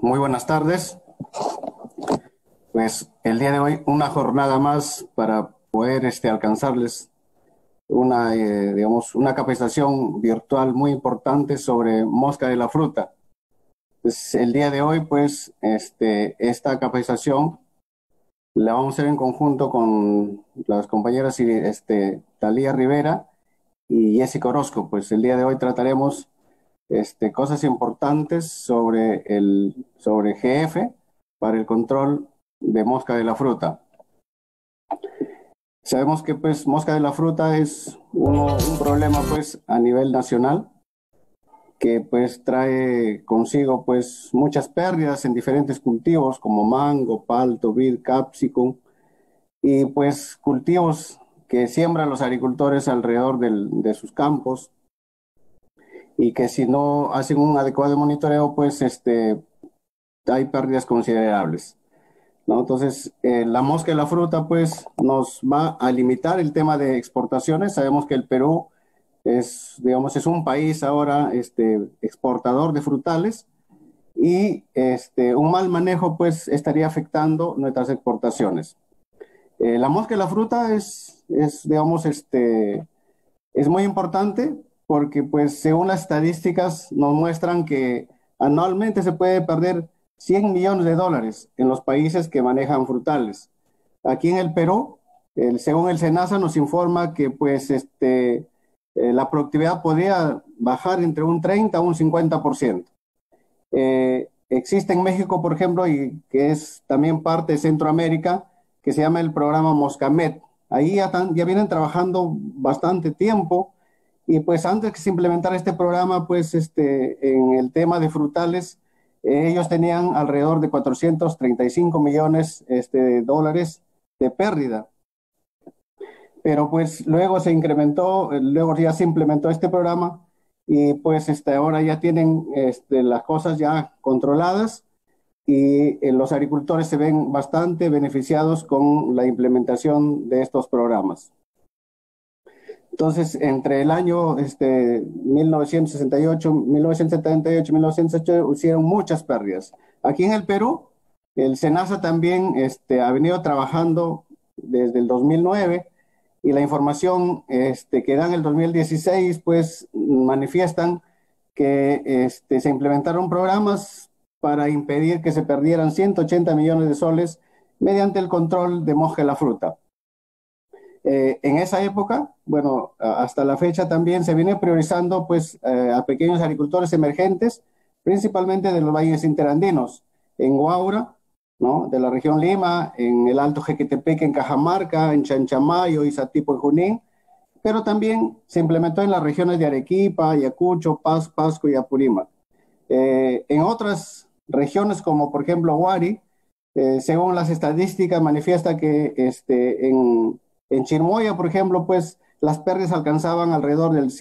Muy buenas tardes. Pues el día de hoy una jornada más para poder alcanzarles una capacitación virtual muy importante sobre mosca de la fruta. Pues el día de hoy, pues, esta capacitación la vamos a hacer en conjunto con las compañeras Talía Rivera y Jessica Orozco. Pues el día de hoy trataremos cosas importantes sobre GF para el control de mosca de la fruta. Sabemos que pues mosca de la fruta es un problema pues a nivel nacional que pues trae consigo pues muchas pérdidas en diferentes cultivos como mango, palto, vid, capsicum y pues cultivos que siembran los agricultores alrededor de sus campos y que si no hacen un adecuado monitoreo pues hay pérdidas considerables, ¿no? Entonces, la mosca de la fruta, pues, nos va a limitar el tema de exportaciones. Sabemos que el Perú es un país ahora exportador de frutales y un mal manejo, pues, estaría afectando nuestras exportaciones. La mosca de la fruta es muy importante porque, pues, según las estadísticas, nos muestran que anualmente se puede perder 100 millones de dólares en los países que manejan frutales. Aquí en el Perú, según el SENASA, nos informa que, pues, la productividad podría bajar entre un 30 a un 50%. Existe en México, por ejemplo, y que es también parte de Centroamérica, que se llama el programa Moscamet. Ahí ya vienen trabajando bastante tiempo y pues antes que se implementara este programa, pues en el tema de frutales, ellos tenían alrededor de 435 millones de dólares de pérdida. Pero pues luego se incrementó, luego ya se implementó este programa y pues ahora ya tienen las cosas ya controladas y los agricultores se ven bastante beneficiados con la implementación de estos programas. Entonces, entre el año 1968, 1978, 1978 hicieron muchas pérdidas. Aquí en el Perú, el SENASA también ha venido trabajando desde el 2009 y la información que dan el 2016, pues manifiestan que se implementaron programas para impedir que se perdieran 180 millones de soles mediante el control de mosca de la fruta. En esa época, bueno, hasta la fecha también se viene priorizando pues a pequeños agricultores emergentes, principalmente de los valles interandinos, en Huaura, ¿no? De la región Lima, en el Alto Jequetepeque, en Cajamarca, en Chanchamayo, Izatipo, en Junín, pero también se implementó en las regiones de Arequipa, Ayacucho, Pasco y Apurímac. En otras regiones como por ejemplo Huari, según las estadísticas manifiesta que en Chirmoya, por ejemplo, pues las pérdidas alcanzaban alrededor del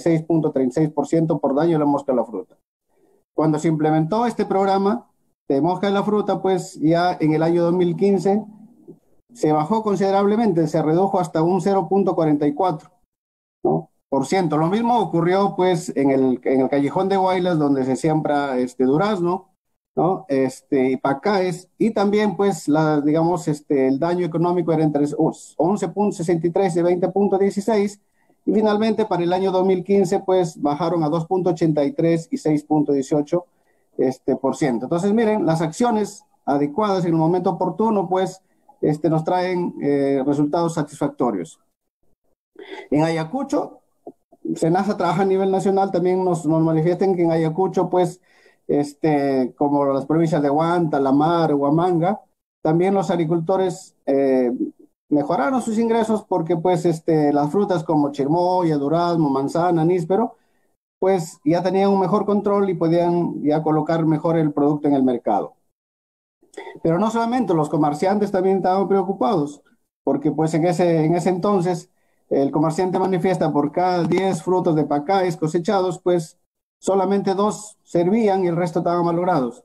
56.36% por daño de la mosca de la fruta. Cuando se implementó este programa de mosca de la fruta, pues ya en el año 2015 se bajó considerablemente, se redujo hasta un 0.44, ¿no? Por ciento. Lo mismo ocurrió pues en el callejón de Guaylas, donde se siembra durazno, ¿no? Y pacaes, y también pues digamos el daño económico era entre 11.63 y 20.16, y finalmente para el año 2015 pues bajaron a 2.83 y 6.18 por ciento. Entonces miren, las acciones adecuadas en el momento oportuno pues nos traen resultados satisfactorios. En Ayacucho, SENASA trabaja a nivel nacional, también nos manifiestan que en Ayacucho, pues, como las provincias de Huanta, La Mar, Huamanga, también los agricultores mejoraron sus ingresos porque, pues, las frutas como chirmoya, durazno, manzana, níspero, pues ya tenían un mejor control y podían ya colocar mejor el producto en el mercado. Pero no solamente, los comerciantes también estaban preocupados, porque pues en ese entonces el comerciante manifiesta por cada 10 frutos de pacáes cosechados, pues solamente 2 servían y el resto estaban malogrados.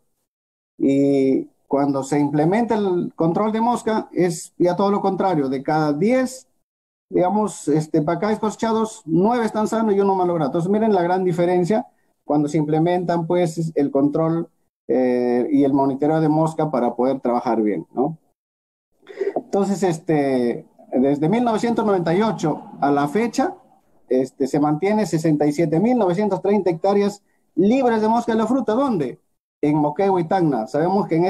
Y cuando se implementa el control de mosca, es ya todo lo contrario, de cada 10, digamos, pacáes cosechados, 9 están sanos y uno malogrado. Entonces miren la gran diferencia cuando se implementan pues el control y el monitoreo de mosca para poder trabajar bien, ¿no? Entonces, desde 1998 a la fecha, se mantiene 67.930 hectáreas libres de mosca de la fruta. ¿Dónde? En Moquegua y Tacna. Sabemos que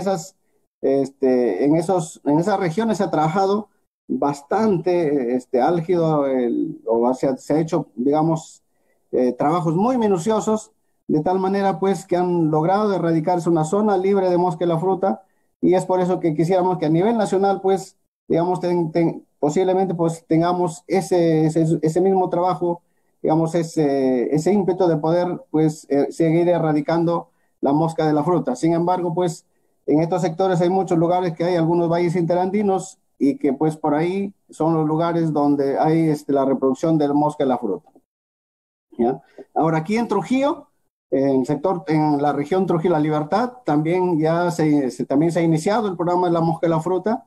en esas regiones se ha trabajado bastante álgido, se ha hecho, digamos, trabajos muy minuciosos, de tal manera pues que han logrado erradicarse una zona libre de mosca de la fruta, y es por eso que quisiéramos que a nivel nacional pues digamos, posiblemente pues tengamos ese mismo trabajo, digamos, ese ímpetu de poder pues seguir erradicando la mosca de la fruta. Sin embargo, pues en estos sectores hay muchos lugares que hay algunos valles interandinos y que pues por ahí son los lugares donde hay la reproducción de la mosca de la fruta. ¿Ya? Ahora aquí en Trujillo, en la región Trujillo La Libertad, también también se ha iniciado el programa de la mosca de la fruta.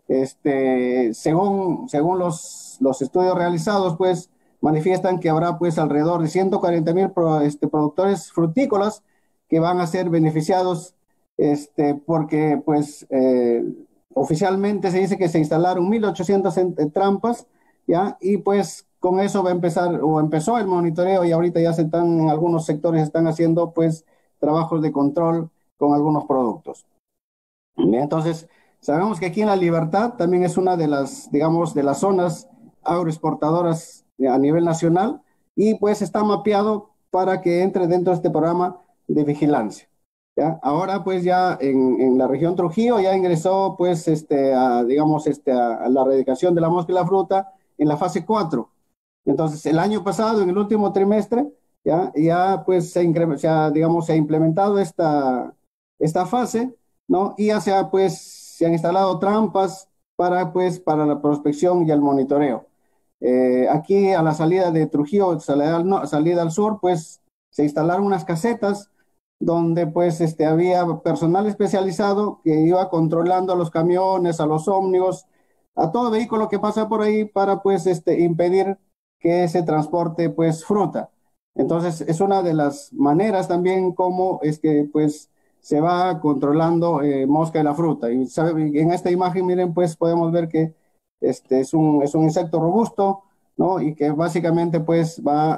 Según los estudios realizados, pues manifiestan que habrá pues alrededor de 140.000 productores frutícolas que van a ser beneficiados, porque pues oficialmente se dice que se instalaron 1.800 trampas, ¿ya? Y pues con eso va a empezar, o empezó el monitoreo, y ahorita ya en algunos sectores están haciendo pues trabajos de control con algunos productos. Bien, entonces, sabemos que aquí en La Libertad también es una de las, digamos, de las zonas agroexportadoras a nivel nacional, y pues está mapeado para que entre dentro de este programa de vigilancia. ¿Ya? Ahora pues ya en la región Trujillo ya ingresó pues digamos, a la erradicación de la mosca y la fruta en la fase 4. Entonces, el año pasado, en el último trimestre, ya pues digamos, se ha implementado esta fase, ¿no? Y ya se han instalado trampas para la prospección y el monitoreo. Aquí a la salida de Trujillo, salida al sur, pues se instalaron unas casetas donde pues había personal especializado que iba controlando a los camiones, a los ómnibus, a todo vehículo que pasa por ahí para pues impedir que se transporte pues fruta. Entonces es una de las maneras también como es que pues se va controlando mosca de la fruta. Y en esta imagen, miren, pues podemos ver que es un insecto robusto, ¿no? Y que básicamente pues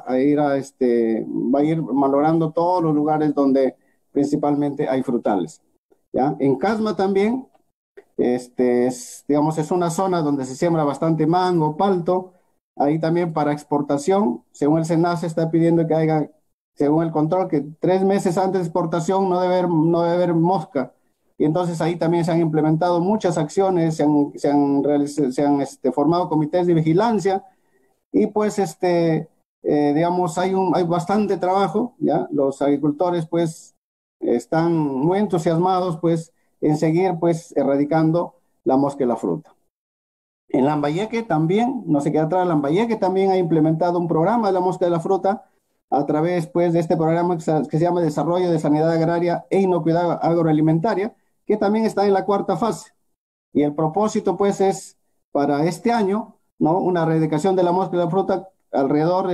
va a ir malogrando todos los lugares donde principalmente hay frutales. ¿Ya? En Casma también, digamos, es una zona donde se siembra bastante mango, palto. Ahí también para exportación, según el SENASA está pidiendo que haya, según el control, que 3 meses antes de exportación no debe haber mosca. Y entonces ahí también se han implementado muchas acciones, se han formado comités de vigilancia, y pues digamos, hay bastante trabajo, ¿ya? Los agricultores pues están muy entusiasmados pues en seguir pues erradicando la mosca y la fruta. En Lambayeque también, no se queda atrás, Lambayeque también ha implementado un programa de la mosca de la fruta a través pues de este programa que se llama Desarrollo de Sanidad Agraria e Inocuidad Agroalimentaria, que también está en la cuarta fase. Y el propósito pues es para este año, ¿no? Una erradicación de la mosca y la fruta alrededor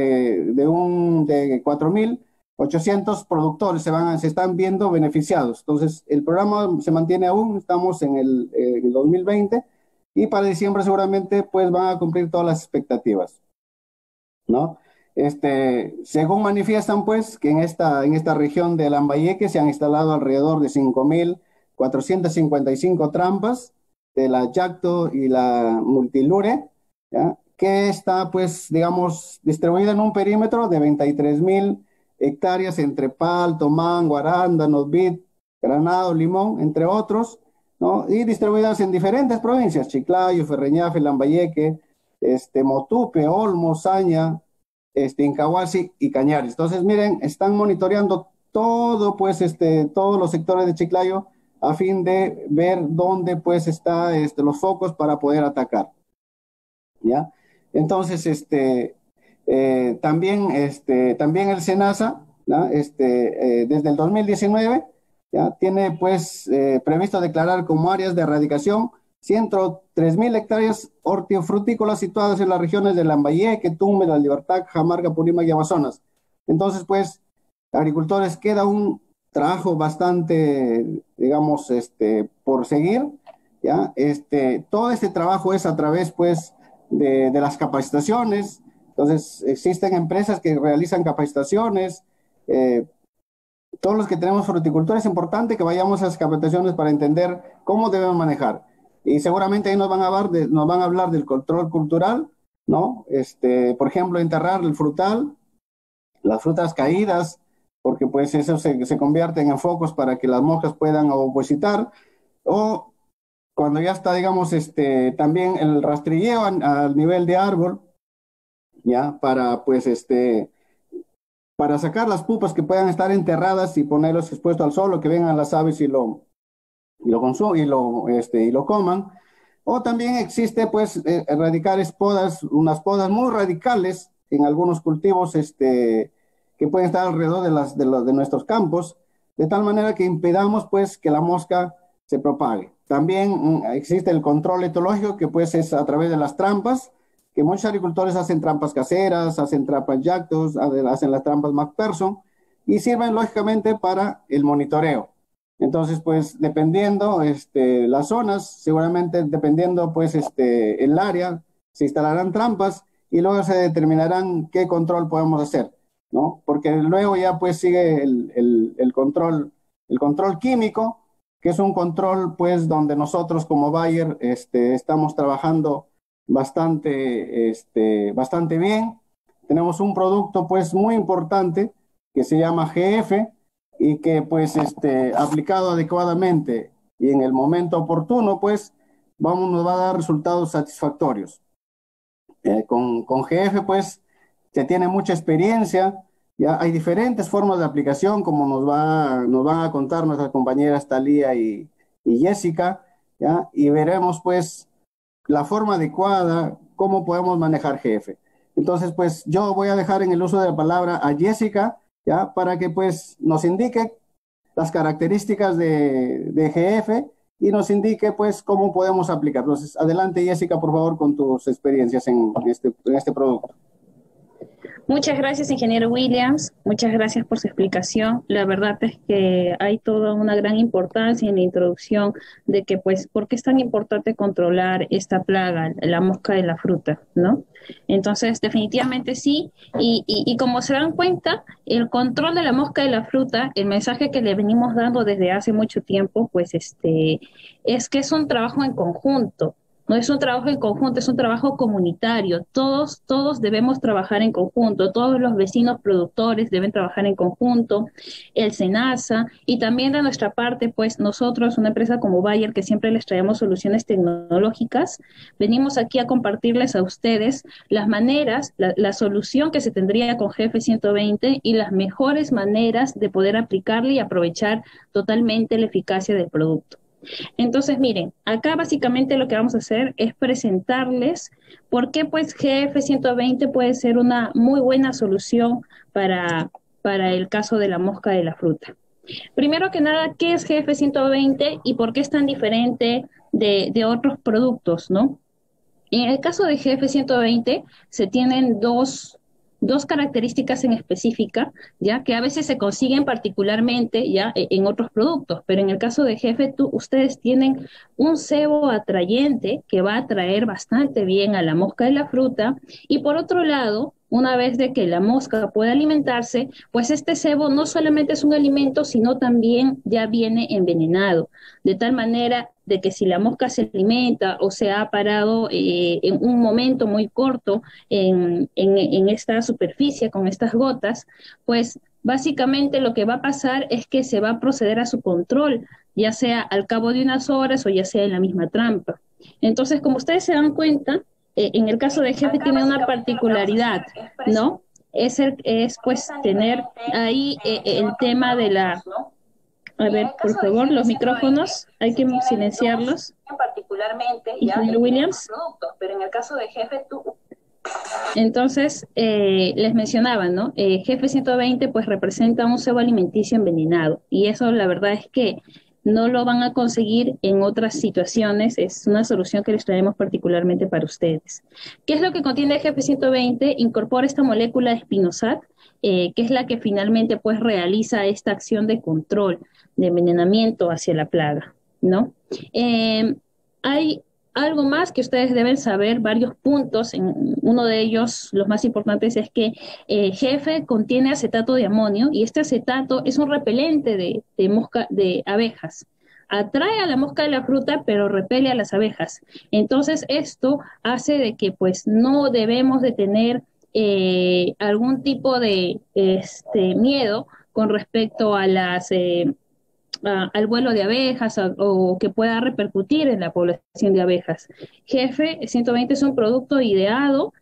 de 4.800 productores se están viendo beneficiados. Entonces, el programa se mantiene aún, estamos en el 2020, y para diciembre seguramente pues van a cumplir todas las expectativas, ¿no? Según manifiestan pues que en esta región de Lambayeque se han instalado alrededor de 5.455 trampas de la Yacto y la Multilure, ¿ya? Que está pues digamos distribuida en un perímetro de 23.000 hectáreas entre palto, mango, arándanos, vid, granado, limón, entre otros, ¿no? Y distribuidas en diferentes provincias: Chiclayo, Ferreñafe, Lambayeque, Motupe, Olmo, Saña, Incahuasi y Cañares. Entonces, miren, están monitoreando todo, pues, todos los sectores de Chiclayo a fin de ver dónde, pues, están los focos para poder atacar, ¿ya? Entonces, también el SENASA, ¿ya? Desde el 2019, ¿ya? Tiene, pues, previsto declarar como áreas de erradicación 103.000 hectáreas hortifrutícolas situadas en las regiones de Lambayeque, Tumbes, La Libertad, Cajamarca, Purímac y Amazonas. Entonces, pues, agricultores, queda trabajo bastante, digamos, por seguir, ¿ya? Todo este trabajo es a través, pues, de las capacitaciones. Entonces, existen empresas que realizan capacitaciones. eh, todos los que tenemos fruticultura es importante que vayamos a esas capacitaciones para entender cómo debemos manejar. Y seguramente ahí nos van a hablar del control cultural, ¿no? Por ejemplo, enterrar el frutal, las frutas caídas, porque pues eso se convierte en focos para que las moscas puedan opositar, o cuando ya está, digamos, también el rastrilleo al nivel de árbol, ya, para pues para sacar las pupas que puedan estar enterradas y ponerlos expuestos al sol, o que vengan las aves y lo consuman y lo coman. O también existe, pues, erradicar unas podas muy radicales en algunos cultivos que pueden estar alrededor de nuestros campos, de tal manera que impidamos, pues, que la mosca se propague. También existe el control etológico, que pues es a través de las trampas, que muchos agricultores hacen trampas caseras, hacen trampas Jactos, hacen las trampas McPherson, y sirven lógicamente para el monitoreo. Entonces, pues, dependiendo las zonas, seguramente dependiendo, pues, el área, se instalarán trampas y luego se determinarán qué control podemos hacer, ¿no? Porque luego ya, pues, sigue el control químico, que es un control, pues, donde nosotros como Bayer estamos trabajando bastante bien. Tenemos un producto, pues, muy importante que se llama GF, y que pues aplicado adecuadamente y en el momento oportuno, pues nos va a dar resultados satisfactorios. Con GF pues se tiene mucha experiencia, ya hay diferentes formas de aplicación, como nos van a contar nuestras compañeras Talía y Jessica, ya, y veremos pues la forma adecuada, cómo podemos manejar GF. Entonces, pues yo voy a dejar en el uso de la palabra a Jessica, ¿ya? Para que pues nos indique las características de GF y nos indique pues cómo podemos aplicar. Entonces, adelante Jessica, por favor, con tus experiencias en este producto. Muchas gracias, ingeniero Williams. Muchas gracias por su explicación. La verdad es que hay toda una gran importancia en la introducción de que, pues, ¿por qué es tan importante controlar esta plaga, la mosca de la fruta, ¿no? Entonces, definitivamente sí. Y como se dan cuenta, el control de la mosca de la fruta, el mensaje que le venimos dando desde hace mucho tiempo, pues, es que es un trabajo en conjunto. No es un trabajo en conjunto, es un trabajo comunitario. Todos debemos trabajar en conjunto. Todos los vecinos productores deben trabajar en conjunto. El SENASA y también de nuestra parte, pues nosotros, una empresa como Bayer, que siempre les traemos soluciones tecnológicas, venimos aquí a compartirles a ustedes las maneras, la solución que se tendría con GF 120 y las mejores maneras de poder aplicarle y aprovechar totalmente la eficacia del producto. Entonces, miren, acá básicamente lo que vamos a hacer es presentarles por qué pues GF 120 puede ser una muy buena solución para el caso de la mosca de la fruta. Primero que nada, ¿qué es GF 120 y por qué es tan diferente de otros productos, ¿no? En el caso de GF 120 se tienen dos características en específica, ya que a veces se consiguen particularmente ya en otros productos, pero en el caso de GF ustedes tienen un sebo atrayente que va a atraer bastante bien a la mosca de la fruta y por otro lado, una vez de que la mosca pueda alimentarse, pues este sebo no solamente es un alimento, sino también ya viene envenenado, de tal manera de que si la mosca se alimenta o se ha parado en un momento muy corto en esta superficie con estas gotas, pues básicamente lo que va a pasar es que se va a proceder a su control, ya sea al cabo de unas horas o ya sea en la misma trampa. Entonces, como ustedes se dan cuenta, en el caso de jefe tiene una particularidad, ¿no? Es pues tener ahí el tema de la... A ver, por favor, los micrófonos, hay que silenciarlos. Particularmente, ya Williams. Pero en el caso de jefe, tú... Entonces, les mencionaba, ¿no? Jefe 120 pues representa un cebo alimenticio envenenado y eso la verdad es que no lo van a conseguir en otras situaciones. Es una solución que les traemos particularmente para ustedes. ¿Qué es lo que contiene el GF120? Incorpora esta molécula de espinosad, que es la que finalmente pues realiza esta acción de control, de envenenamiento hacia la plaga, ¿no? Hay algo más que ustedes deben saber, varios puntos. Uno de ellos, los más importantes, es que GF contiene acetato de amonio y este acetato es un repelente de abejas. Atrae a la mosca de la fruta, pero repele a las abejas. Entonces, esto hace de que pues no debemos de tener algún tipo de miedo con respecto a al vuelo de abejas o que pueda repercutir en la población de abejas. GF120 es un producto ideado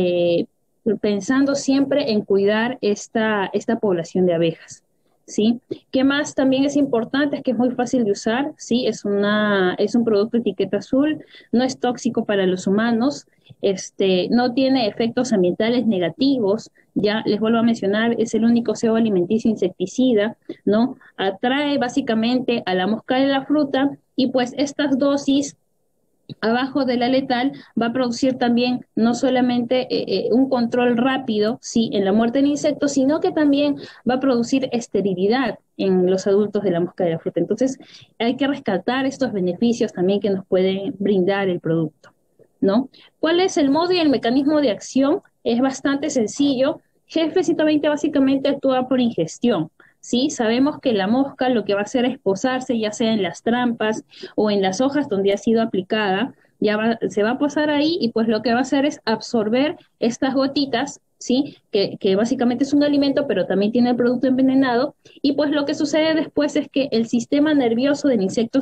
pensando siempre en cuidar esta población de abejas. ¿Sí? ¿Qué más también es importante? Es que es muy fácil de usar, ¿sí? Es un producto de etiqueta azul, no es tóxico para los humanos, no tiene efectos ambientales negativos, ya les vuelvo a mencionar, es el único cebo alimenticio insecticida, ¿no? Atrae básicamente a la mosca de la fruta y pues estas dosis abajo de la letal va a producir también no solamente un control rápido, sí, en la muerte del insecto, sino que también va a producir esterilidad en los adultos de la mosca de la fruta. Entonces, hay que rescatar estos beneficios también que nos puede brindar el producto, ¿no? ¿Cuál es el modo y el mecanismo de acción? Es bastante sencillo. GF120 básicamente actúa por ingestión. ¿Sí? Sabemos que la mosca lo que va a hacer es posarse, ya sea en las trampas o en las hojas donde ha sido aplicada, se va a posar ahí y pues lo que va a hacer es absorber estas gotitas, ¿sí? Que básicamente es un alimento, pero también tiene el producto envenenado, y pues lo que sucede después es que el sistema nervioso del insecto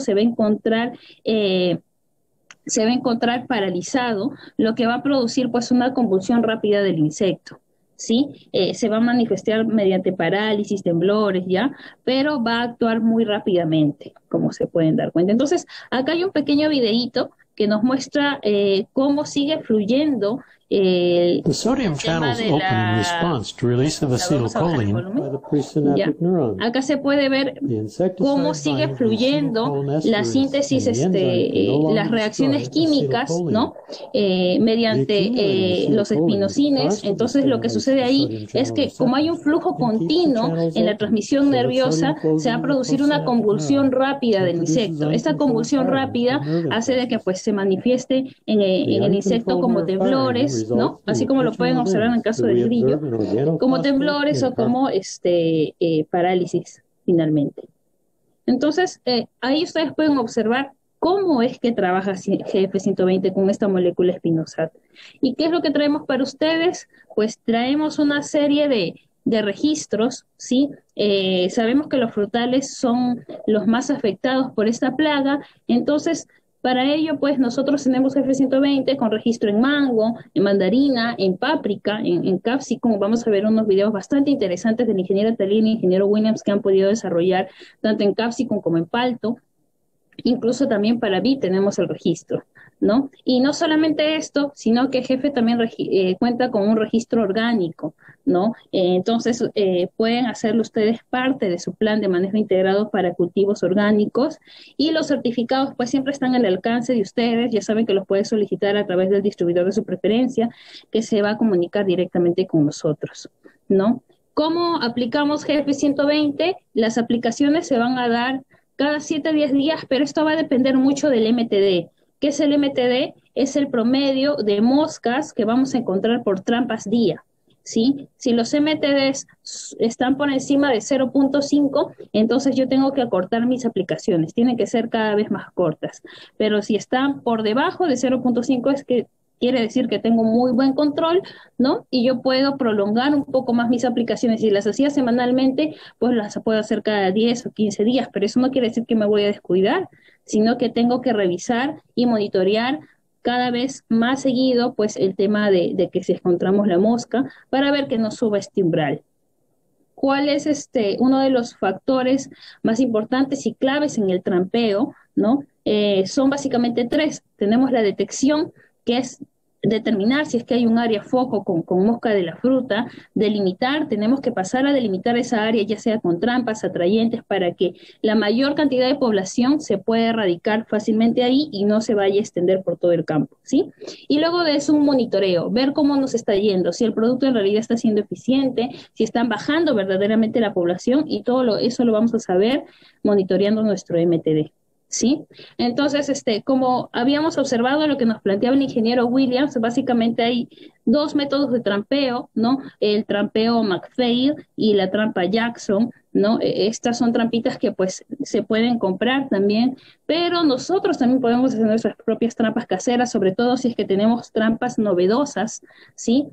se va a encontrar paralizado, lo que va a producir pues una convulsión rápida del insecto. ¿Sí? Se va a manifestar mediante parálisis, temblores, ¿ya? Pero va a actuar muy rápidamente, como se pueden dar cuenta. Entonces, acá hay un pequeño videíto que nos muestra cómo sigue fluyendo The sodium channels open in response to release of acetylcholine by the presynaptic neurons. Acá se puede ver cómo sigue fluyendo la síntesis, las reacciones químicas, ¿no? Mediante los espinosines. Entonces, lo que sucede ahí es que como hay un flujo continuo en la transmisión nerviosa, se va a producir una convulsión rápida del insecto. Esta convulsión rápida hace de que pues se manifieste en el insecto como temblores, ¿no? Así como lo pueden observar en el caso del grillo, como temblores o como parálisis finalmente. Entonces, ahí ustedes pueden observar cómo es que trabaja GF120 con esta molécula espinosad. ¿Y qué es lo que traemos para ustedes? Pues traemos una serie de registros, ¿sí? Sabemos que los frutales son los más afectados por esta plaga, entonces para ello, pues nosotros tenemos F120 con registro en mango, en mandarina, en páprica, en capsicum. Vamos a ver unos videos bastante interesantes del ingeniero Talín y el ingeniero Williams que han podido desarrollar tanto en capsicum como en palto. Incluso también para vid tenemos el registro, ¿no? Y no solamente esto, sino que Jefe también cuenta con un registro orgánico, ¿no? Entonces, pueden hacerlo ustedes parte de su plan de manejo integrado para cultivos orgánicos, y los certificados pues siempre están al alcance de ustedes. Ya saben que los pueden solicitar a través del distribuidor de su preferencia, que se va a comunicar directamente con nosotros, ¿no? ¿Cómo aplicamos GF120? Las aplicaciones se van a dar cada 7 a 10 días, pero esto va a depender mucho del MTD. ¿Qué es el MTD? Es el promedio de moscas que vamos a encontrar por trampas día, ¿sí? Si los MTDs están por encima de 0.5, entonces yo tengo que acortar mis aplicaciones, tienen que ser cada vez más cortas. Pero si están por debajo de 0.5 es que quiere decir que tengo muy buen control, ¿no? Y yo puedo prolongar un poco más mis aplicaciones. Si las hacía semanalmente, pues las puedo hacer cada 10 o 15 días, pero eso no quiere decir que me voy a descuidar, sino que tengo que revisar y monitorear cada vez más seguido, pues el tema de que si encontramos la mosca, para ver que no suba este umbral. ¿Cuál es uno de los factores más importantes y claves en el trampeo, ¿no? Son básicamente tres. Tenemos la detección, que es determinar si es que hay un área foco con mosca de la fruta, delimitar, tenemos que pasar a delimitar esa área, ya sea con trampas, atrayentes, para que la mayor cantidad de población se pueda erradicar fácilmente ahí y no se vaya a extender por todo el campo, ¿sí? Y luego de eso un monitoreo, ver cómo nos está yendo, si el producto en realidad está siendo eficiente, si están bajando verdaderamente la población, y eso lo vamos a saber monitoreando nuestro MTD. ¿Sí? Entonces, como habíamos observado lo que nos planteaba el ingeniero Williams, básicamente hay dos métodos de trampeo, ¿no? El trampeo McPhail y la trampa Jackson, ¿no? Estas son trampitas que pues se pueden comprar también, pero nosotros también podemos hacer nuestras propias trampas caseras, sobre todo si es que tenemos trampas novedosas, ¿sí?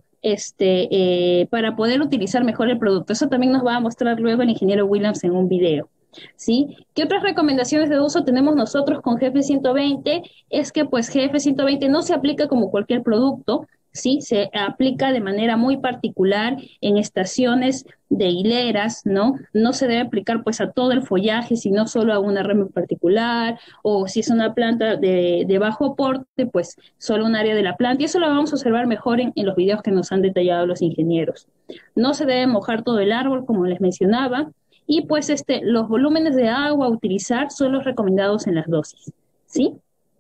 Para poder utilizar mejor el producto. Eso también nos va a mostrar luego el ingeniero Williams en un video. ¿Sí? ¿Qué otras recomendaciones de uso tenemos nosotros con GF120? Es que pues GF120 no se aplica como cualquier producto, ¿sí? Se aplica de manera muy particular en estaciones de hileras, ¿no? No se debe aplicar pues a todo el follaje, sino solo a una rama en particular, o si es una planta de bajo porte, pues solo un área de la planta, y eso lo vamos a observar mejor en los videos que nos han detallado los ingenieros. No se debe mojar todo el árbol, como les mencionaba, y pues los volúmenes de agua a utilizar son los recomendados en las dosis, ¿sí?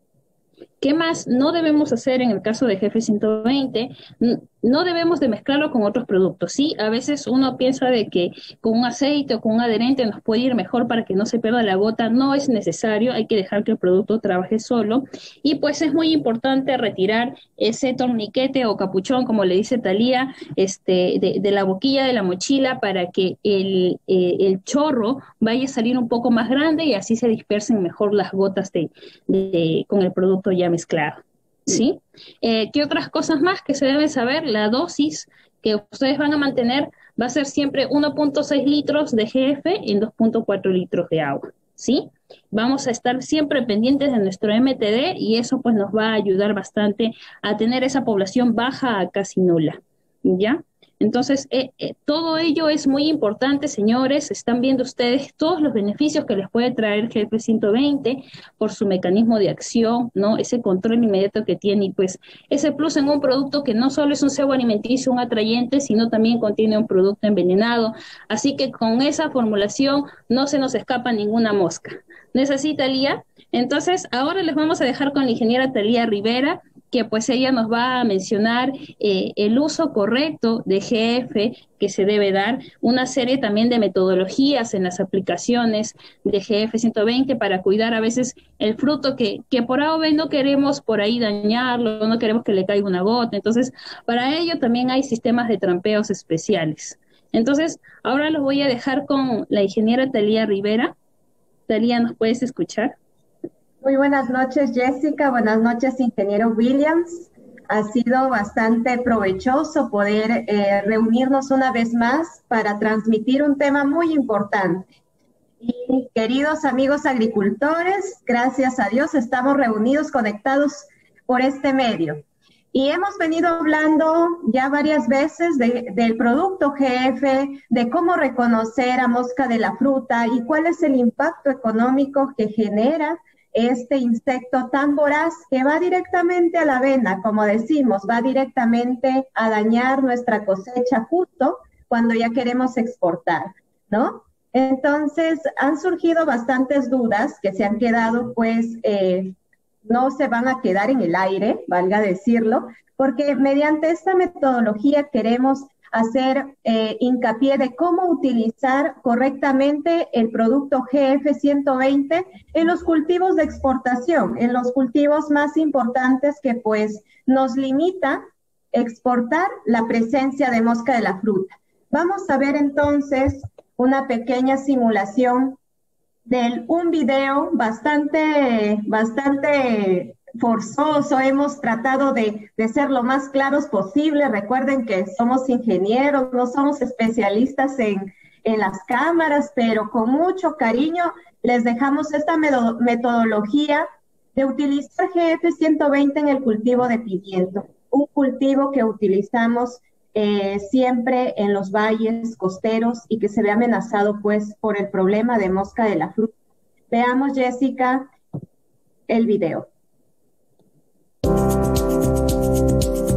¿Qué más no debemos hacer en el caso de GF120? No debemos de mezclarlo con otros productos, ¿sí? A veces uno piensa de que con un aceite o con un adherente nos puede ir mejor para que no se pierda la gota. No es necesario, hay que dejar que el producto trabaje solo. Y pues es muy importante retirar ese torniquete o capuchón, como le dice Talía, de la boquilla de la mochila, para que el chorro vaya a salir un poco más grande y así se dispersen mejor las gotas con el producto ya mezclado, ¿sí? ¿Qué otras cosas más que se deben saber? La dosis que ustedes van a mantener va a ser siempre 1.6 litros de GF en 2.4 litros de agua, ¿sí? Vamos a estar siempre pendientes de nuestro MTD y eso pues nos va a ayudar bastante a tener esa población baja a casi nula, ¿ya? Entonces, todo ello es muy importante, señores. Están viendo ustedes todos los beneficios que les puede traer GF120 por su mecanismo de acción, ¿no? Ese control inmediato que tiene y pues ese plus en un producto que no solo es un cebo alimenticio, un atrayente, sino también contiene un producto envenenado. Así que con esa formulación no se nos escapa ninguna mosca. ¿No es así, Talía? Entonces, ahora les vamos a dejar con la ingeniera Talía Rivera, que pues ella nos va a mencionar el uso correcto de GF que se debe dar, una serie también de metodologías en las aplicaciones de GF120 para cuidar a veces el fruto que por A o B no queremos por ahí dañarlo, no queremos que le caiga una gota. Entonces, para ello también hay sistemas de trampeos especiales. Entonces, ahora los voy a dejar con la ingeniera Talía Rivera. Talía, ¿nos puedes escuchar? Muy buenas noches, Jessica. Buenas noches, ingeniero Williams. Ha sido bastante provechoso poder reunirnos una vez más para transmitir un tema muy importante. Y queridos amigos agricultores, gracias a Dios estamos reunidos, conectados por este medio. Y hemos venido hablando ya varias veces del producto GF, de cómo reconocer a mosca de la fruta y cuál es el impacto económico que genera este insecto tan voraz que va directamente a la avena, como decimos, va directamente a dañar nuestra cosecha justo cuando ya queremos exportar, ¿no? Entonces, han surgido bastantes dudas que se han quedado, pues, no se van a quedar en el aire, valga decirlo, porque mediante esta metodología queremos hacer hincapié de cómo utilizar correctamente el producto GF120 en los cultivos de exportación, en los cultivos más importantes que pues nos limita exportar la presencia de mosca de la fruta. Vamos a ver entonces una pequeña simulación de un video bastante forzoso. Hemos tratado de ser lo más claros posible. Recuerden que somos ingenieros, no somos especialistas en las cámaras, pero con mucho cariño les dejamos esta metodología de utilizar GF120 en el cultivo de pimiento, un cultivo que utilizamos siempre en los valles costeros y que se ve amenazado pues por el problema de mosca de la fruta. Veamos, Jessica, el video.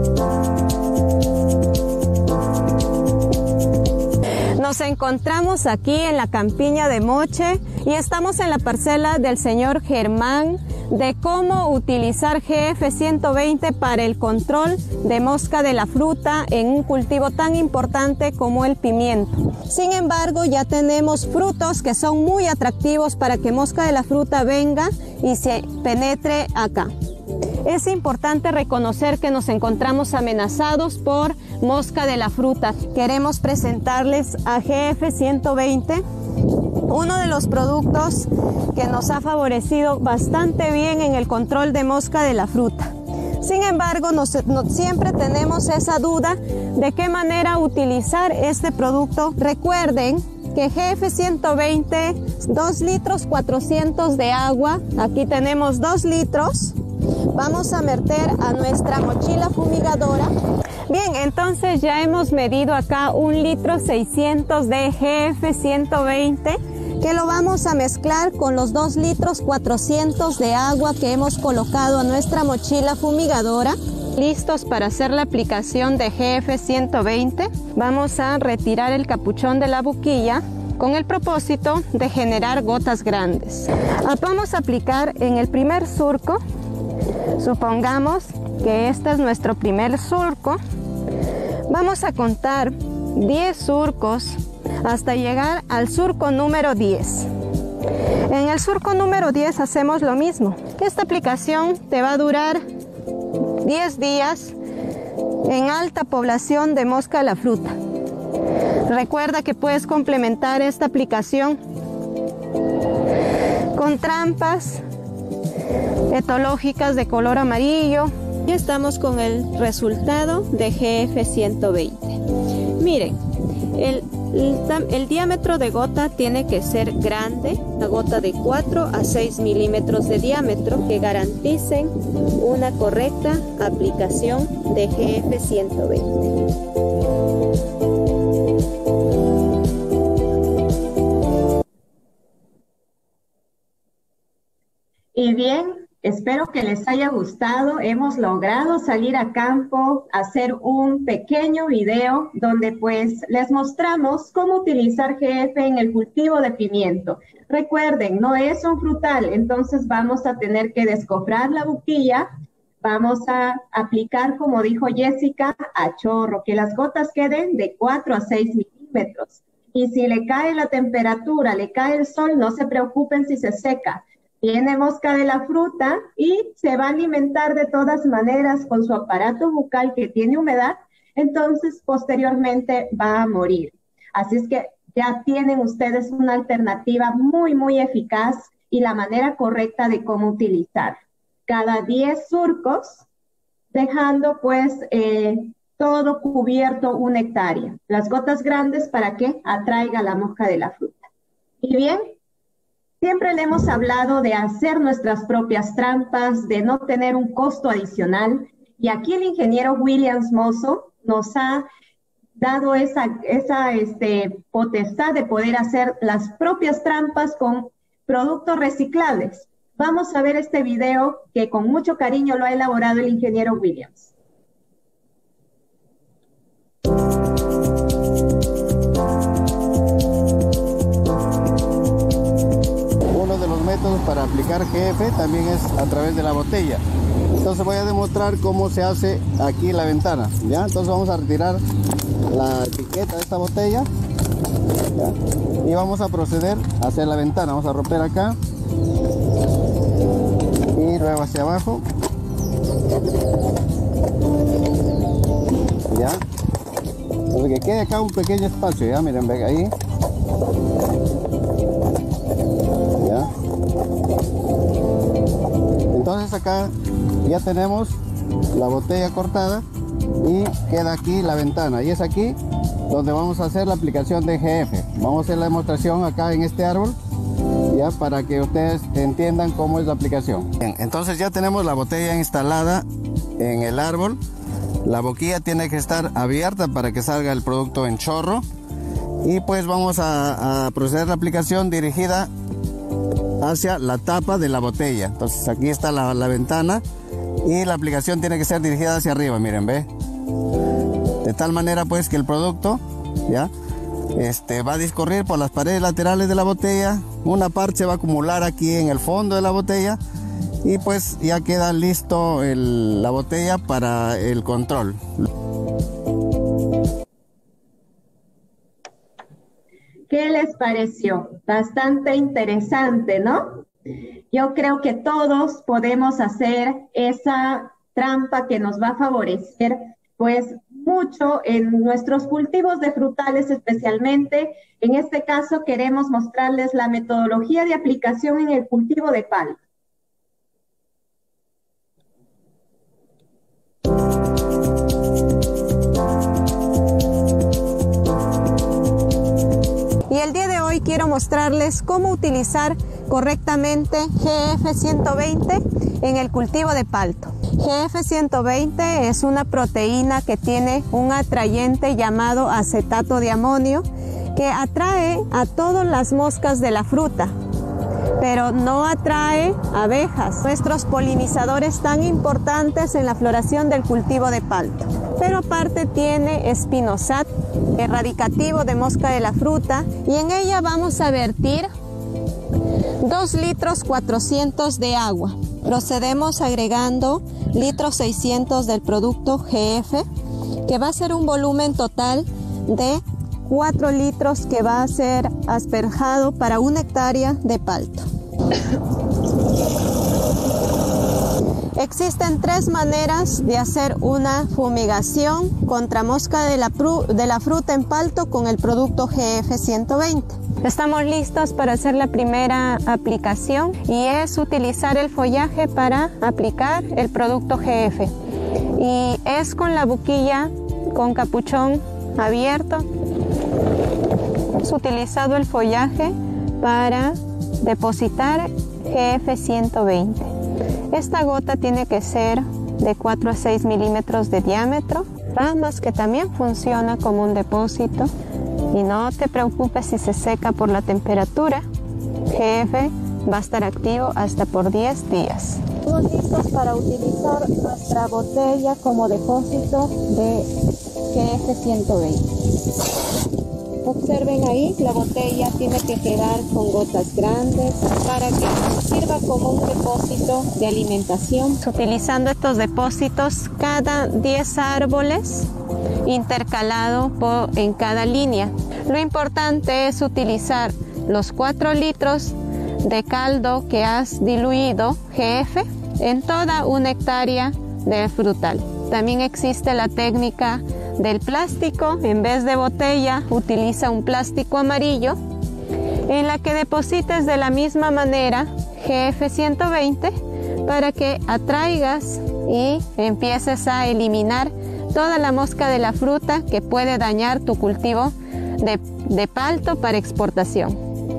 encontramos aquí en la campiña de Moche y estamos en la parcela del señor Germán de cómo utilizar GF 120 para el control de mosca de la fruta en un cultivo tan importante como el pimiento. Sin embargo, ya tenemos frutos que son muy atractivos para que mosca de la fruta venga y se penetre acá. Es importante reconocer que nos encontramos amenazados por mosca de la fruta. Queremos presentarles a GF 120, uno de los productos que nos ha favorecido bastante bien en el control de mosca de la fruta. Sin embargo, siempre tenemos esa duda de qué manera utilizar este producto. Recuerden que GF 120, 2 litros 400 de agua, aquí tenemos 2 litros, vamos a meter a nuestra mochila fumigadora. Bien, entonces ya hemos medido acá 1 litro 600 de GF 120, que lo vamos a mezclar con los 2 litros 400 de agua que hemos colocado a nuestra mochila fumigadora. Listos para hacer la aplicación de GF 120, vamos a retirar el capuchón de la boquilla con el propósito de generar gotas grandes. Vamos a aplicar en el primer surco. Supongamos que este es nuestro primer surco. Vamos a contar 10 surcos hasta llegar al surco número 10. En el surco número 10 hacemos lo mismo. Esta aplicación te va a durar 10 días en alta población de mosca de la fruta. Recuerda que puedes complementar esta aplicación con trampas etológicas de color amarillo. Y estamos con el resultado de GF 120. Miren, el diámetro de gota tiene que ser grande, una gota de 4 a 6 milímetros de diámetro que garanticen una correcta aplicación de GF 120. Y bien, espero que les haya gustado. Hemos logrado salir a campo, hacer un pequeño video donde pues les mostramos cómo utilizar GF en el cultivo de pimiento. Recuerden, no es un frutal, entonces vamos a tener que descofrar la boquilla. Vamos a aplicar, como dijo Jessica, a chorro, que las gotas queden de 4 a 6 milímetros. Y si le cae la temperatura, le cae el sol, no se preocupen si se seca. Tiene mosca de la fruta y se va a alimentar de todas maneras con su aparato bucal que tiene humedad, entonces posteriormente va a morir. Así es que ya tienen ustedes una alternativa muy, muy eficaz y la manera correcta de cómo utilizar. Cada 10 surcos, dejando pues todo cubierto 1 hectárea. Las gotas grandes para que atraiga la mosca de la fruta. Y bien, siempre le hemos hablado de hacer nuestras propias trampas, de no tener un costo adicional. Y aquí el ingeniero Williams Mozo nos ha dado esa potestad de poder hacer las propias trampas con productos reciclables. Vamos a ver este video que con mucho cariño lo ha elaborado el ingeniero Williams. Para aplicar GF también es a través de la botella. Entonces voy a demostrar cómo se hace aquí la ventana, ¿ya? Entonces vamos a retirar la etiqueta de esta botella, ¿ya? Y vamos a proceder a hacer la ventana. Vamos a romper acá y luego hacia abajo, ¿ya? Entonces que quede acá un pequeño espacio, ¿ya? Miren, ven ahí. Entonces acá ya tenemos la botella cortada y queda aquí la ventana, y es aquí donde vamos a hacer la aplicación de GF. Vamos a hacer la demostración acá en este árbol, ya, para que ustedes entiendan cómo es la aplicación. Bien, entonces ya tenemos la botella instalada en el árbol. La boquilla tiene que estar abierta para que salga el producto en chorro, y pues vamos a proceder a la aplicación dirigida hacia la tapa de la botella. Entonces aquí está la ventana y la aplicación tiene que ser dirigida hacia arriba, miren, ve, de tal manera pues que el producto ya va a discurrir por las paredes laterales de la botella. Una parte se va a acumular aquí en el fondo de la botella y pues ya queda listo la botella para el control. ¿Qué les pareció? Bastante interesante, ¿no? Yo creo que todos podemos hacer esa trampa que nos va a favorecer, pues, mucho en nuestros cultivos de frutales especialmente. En este caso queremos mostrarles la metodología de aplicación en el cultivo de palta. Y el día de hoy quiero mostrarles cómo utilizar correctamente GF 120 en el cultivo de palto. GF 120 es una proteína que tiene un atrayente llamado acetato de amonio que atrae a todas las moscas de la fruta, pero no atrae abejas, nuestros polinizadores tan importantes en la floración del cultivo de palto. Pero aparte tiene espinosad, erradicativo de mosca de la fruta, y en ella vamos a vertir 2 litros 400 de agua. Procedemos agregando litros 600 del producto GF, que va a ser un volumen total de 4 litros que va a ser asperjado para 1 hectárea de palto. Existen 3 maneras de hacer una fumigación contra mosca de la fruta en palto con el producto GF 120. Estamos listos para hacer la primera aplicación y es utilizar el follaje para aplicar el producto GF. Y es con la boquilla con capuchón abierto. Hemos utilizado el follaje para depositar GF 120. Esta gota tiene que ser de 4 a 6 milímetros de diámetro, ramas que también funciona como un depósito. Y no te preocupes si se seca por la temperatura, GF va a estar activo hasta por 10 días. Estamos listos para utilizar nuestra botella como depósito de GF 120. Observen ahí, la botella tiene que quedar con gotas grandes para que sirva como un depósito de alimentación. Utilizando estos depósitos cada 10 árboles intercalado en cada línea. Lo importante es utilizar los 4 litros de caldo que has diluido GF en toda 1 hectárea de frutal. También existe la técnica del plástico. En vez de botella, utiliza un plástico amarillo en la que deposites de la misma manera GF 120 para que atraigas y empieces a eliminar toda la mosca de la fruta que puede dañar tu cultivo de palto para exportación.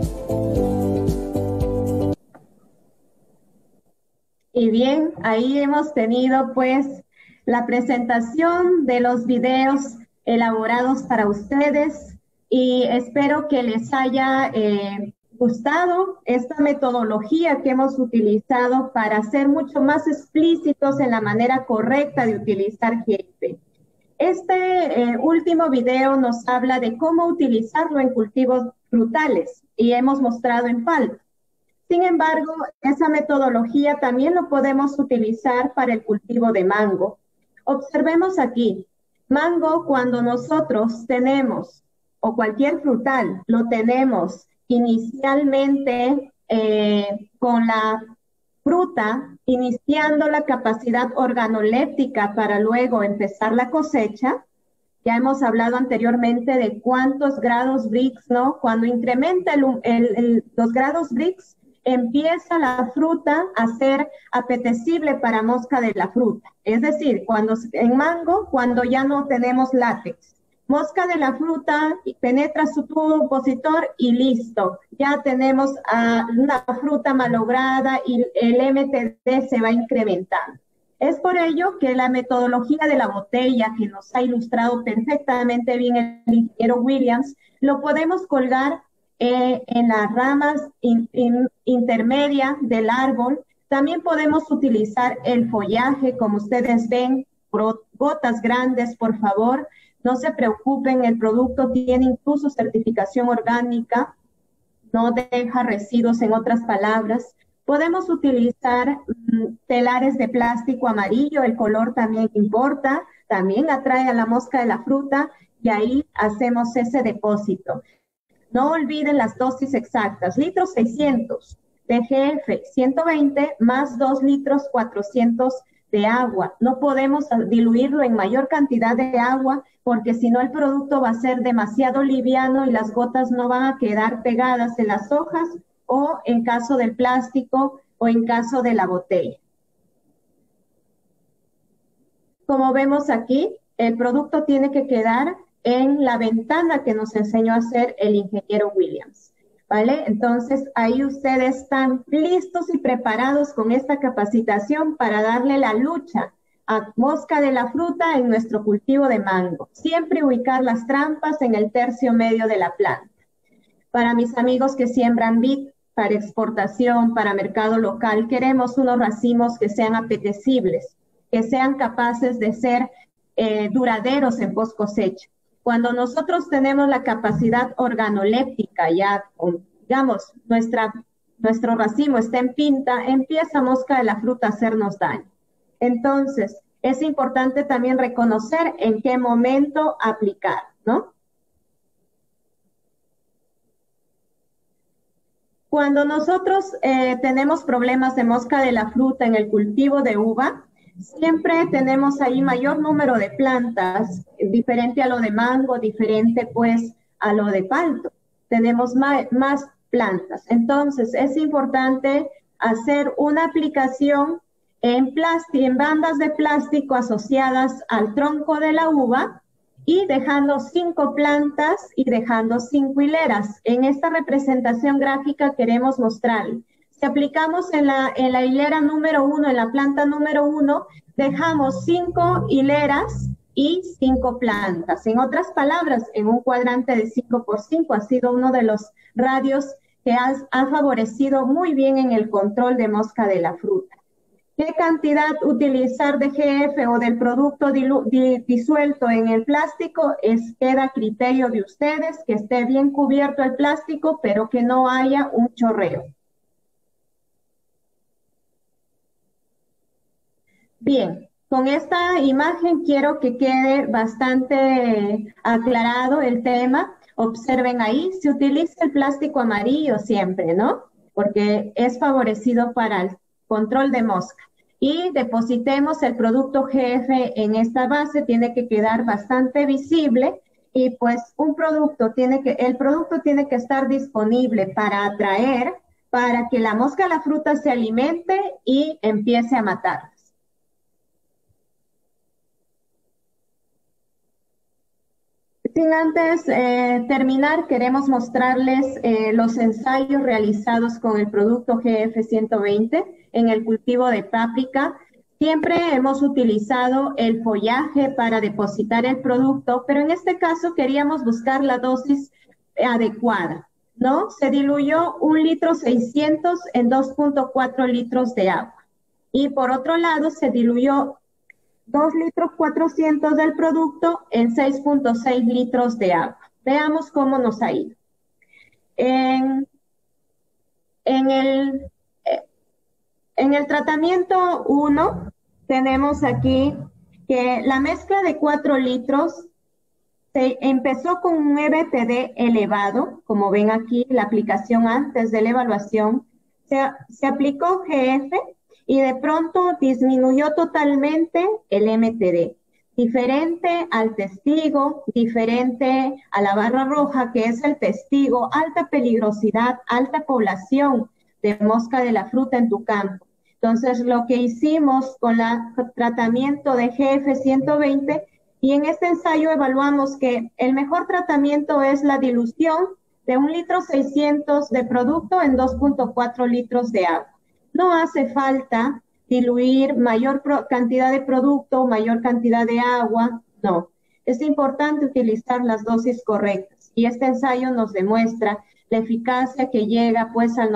Y bien, ahí hemos tenido pues la presentación de los videos elaborados para ustedes y espero que les haya gustado esta metodología que hemos utilizado para ser mucho más explícitos en la manera correcta de utilizar GF. Este último video nos habla de cómo utilizarlo en cultivos frutales y hemos mostrado en palto. Sin embargo, esa metodología también lo podemos utilizar para el cultivo de mango. Observemos aquí, mango cuando nosotros tenemos, o cualquier frutal, lo tenemos inicialmente con la fruta, iniciando la capacidad organoléptica para luego empezar la cosecha. Ya hemos hablado anteriormente de cuántos grados Brix, ¿no? Cuando incrementa los grados Brix, empieza la fruta a ser apetecible para mosca de la fruta. Es decir, en mango, cuando ya no tenemos látex. Mosca de la fruta penetra su tubo opositor y listo. Ya tenemos una fruta malograda y el MTD se va incrementando. Es por ello que la metodología de la botella, que nos ha ilustrado perfectamente bien el ingeniero Williams, lo podemos colgar en las ramas intermedias del árbol. También podemos utilizar el follaje, como ustedes ven, gotas grandes, por favor. No se preocupen, el producto tiene incluso certificación orgánica, no deja residuos, en otras palabras. Podemos utilizar telares de plástico amarillo, el color también importa, también atrae a la mosca de la fruta y ahí hacemos ese depósito. No olviden las dosis exactas, litros 600 de GF 120 más 2 litros 400 de agua. No podemos diluirlo en mayor cantidad de agua porque si no el producto va a ser demasiado liviano y las gotas no van a quedar pegadas en las hojas o en caso del plástico o en caso de la botella. Como vemos aquí, el producto tiene que quedar en la ventana que nos enseñó a hacer el ingeniero Williams, ¿vale? Entonces, ahí ustedes están listos y preparados con esta capacitación para darle la lucha a mosca de la fruta en nuestro cultivo de mango. Siempre ubicar las trampas en el tercio medio de la planta. Para mis amigos que siembran vid para exportación, para mercado local, queremos unos racimos que sean apetecibles, que sean capaces de ser duraderos en post cosecha. Cuando nosotros tenemos la capacidad organoléptica, ya, digamos, nuestro racimo está en pinta, empieza mosca de la fruta a hacernos daño. Entonces, es importante también reconocer en qué momento aplicar, ¿no? Cuando nosotros tenemos problemas de mosca de la fruta en el cultivo de uva, siempre tenemos ahí mayor número de plantas, diferente a lo de mango, diferente pues a lo de palto. Tenemos más plantas. Entonces, es importante hacer una aplicación en bandas de plástico asociadas al tronco de la uva y dejando 5 plantas y dejando 5 hileras. En esta representación gráfica queremos mostrar. Si aplicamos en la hilera número 1, en la planta número 1, dejamos 5 hileras y 5 plantas. En otras palabras, en un cuadrante de 5×5 ha sido uno de los radios que ha favorecido muy bien en el control de mosca de la fruta. ¿Qué cantidad utilizar de GF o del producto disuelto en el plástico? Queda a criterio de ustedes, que esté bien cubierto el plástico, pero que no haya un chorreo. Bien, con esta imagen quiero que quede bastante aclarado el tema. Observen ahí, se utiliza el plástico amarillo siempre, ¿no? Porque es favorecido para el control de mosca. Y depositemos el producto GF en esta base, tiene que quedar bastante visible y pues el producto tiene que estar disponible para atraer, para que la mosca de la fruta se alimente y empiece a matarlas. Sin antes terminar, queremos mostrarles los ensayos realizados con el producto GF 120 en el cultivo de páprica. Siempre hemos utilizado el follaje para depositar el producto, pero en este caso queríamos buscar la dosis adecuada, ¿no? Se diluyó 1,600 litros en 2.4 litros de agua. Y por otro lado, se diluyó 2,4 litros del producto en 6.6 litros de agua. Veamos cómo nos ha ido. En el tratamiento 1 tenemos aquí que la mezcla de 4 litros se empezó con un EBTD elevado, como ven aquí la aplicación antes de la evaluación, se aplicó GF y de pronto disminuyó totalmente el MTD, diferente al testigo, diferente a la barra roja, que es el testigo, alta peligrosidad, alta población de mosca de la fruta en tu campo. Entonces, lo que hicimos con el tratamiento de GF 120, y en este ensayo evaluamos que el mejor tratamiento es la dilución de 1,600 litros de producto en 2.4 litros de agua. No hace falta diluir mayor cantidad de producto, mayor cantidad de agua, no. Es importante utilizar las dosis correctas y este ensayo nos demuestra la eficacia que llega pues al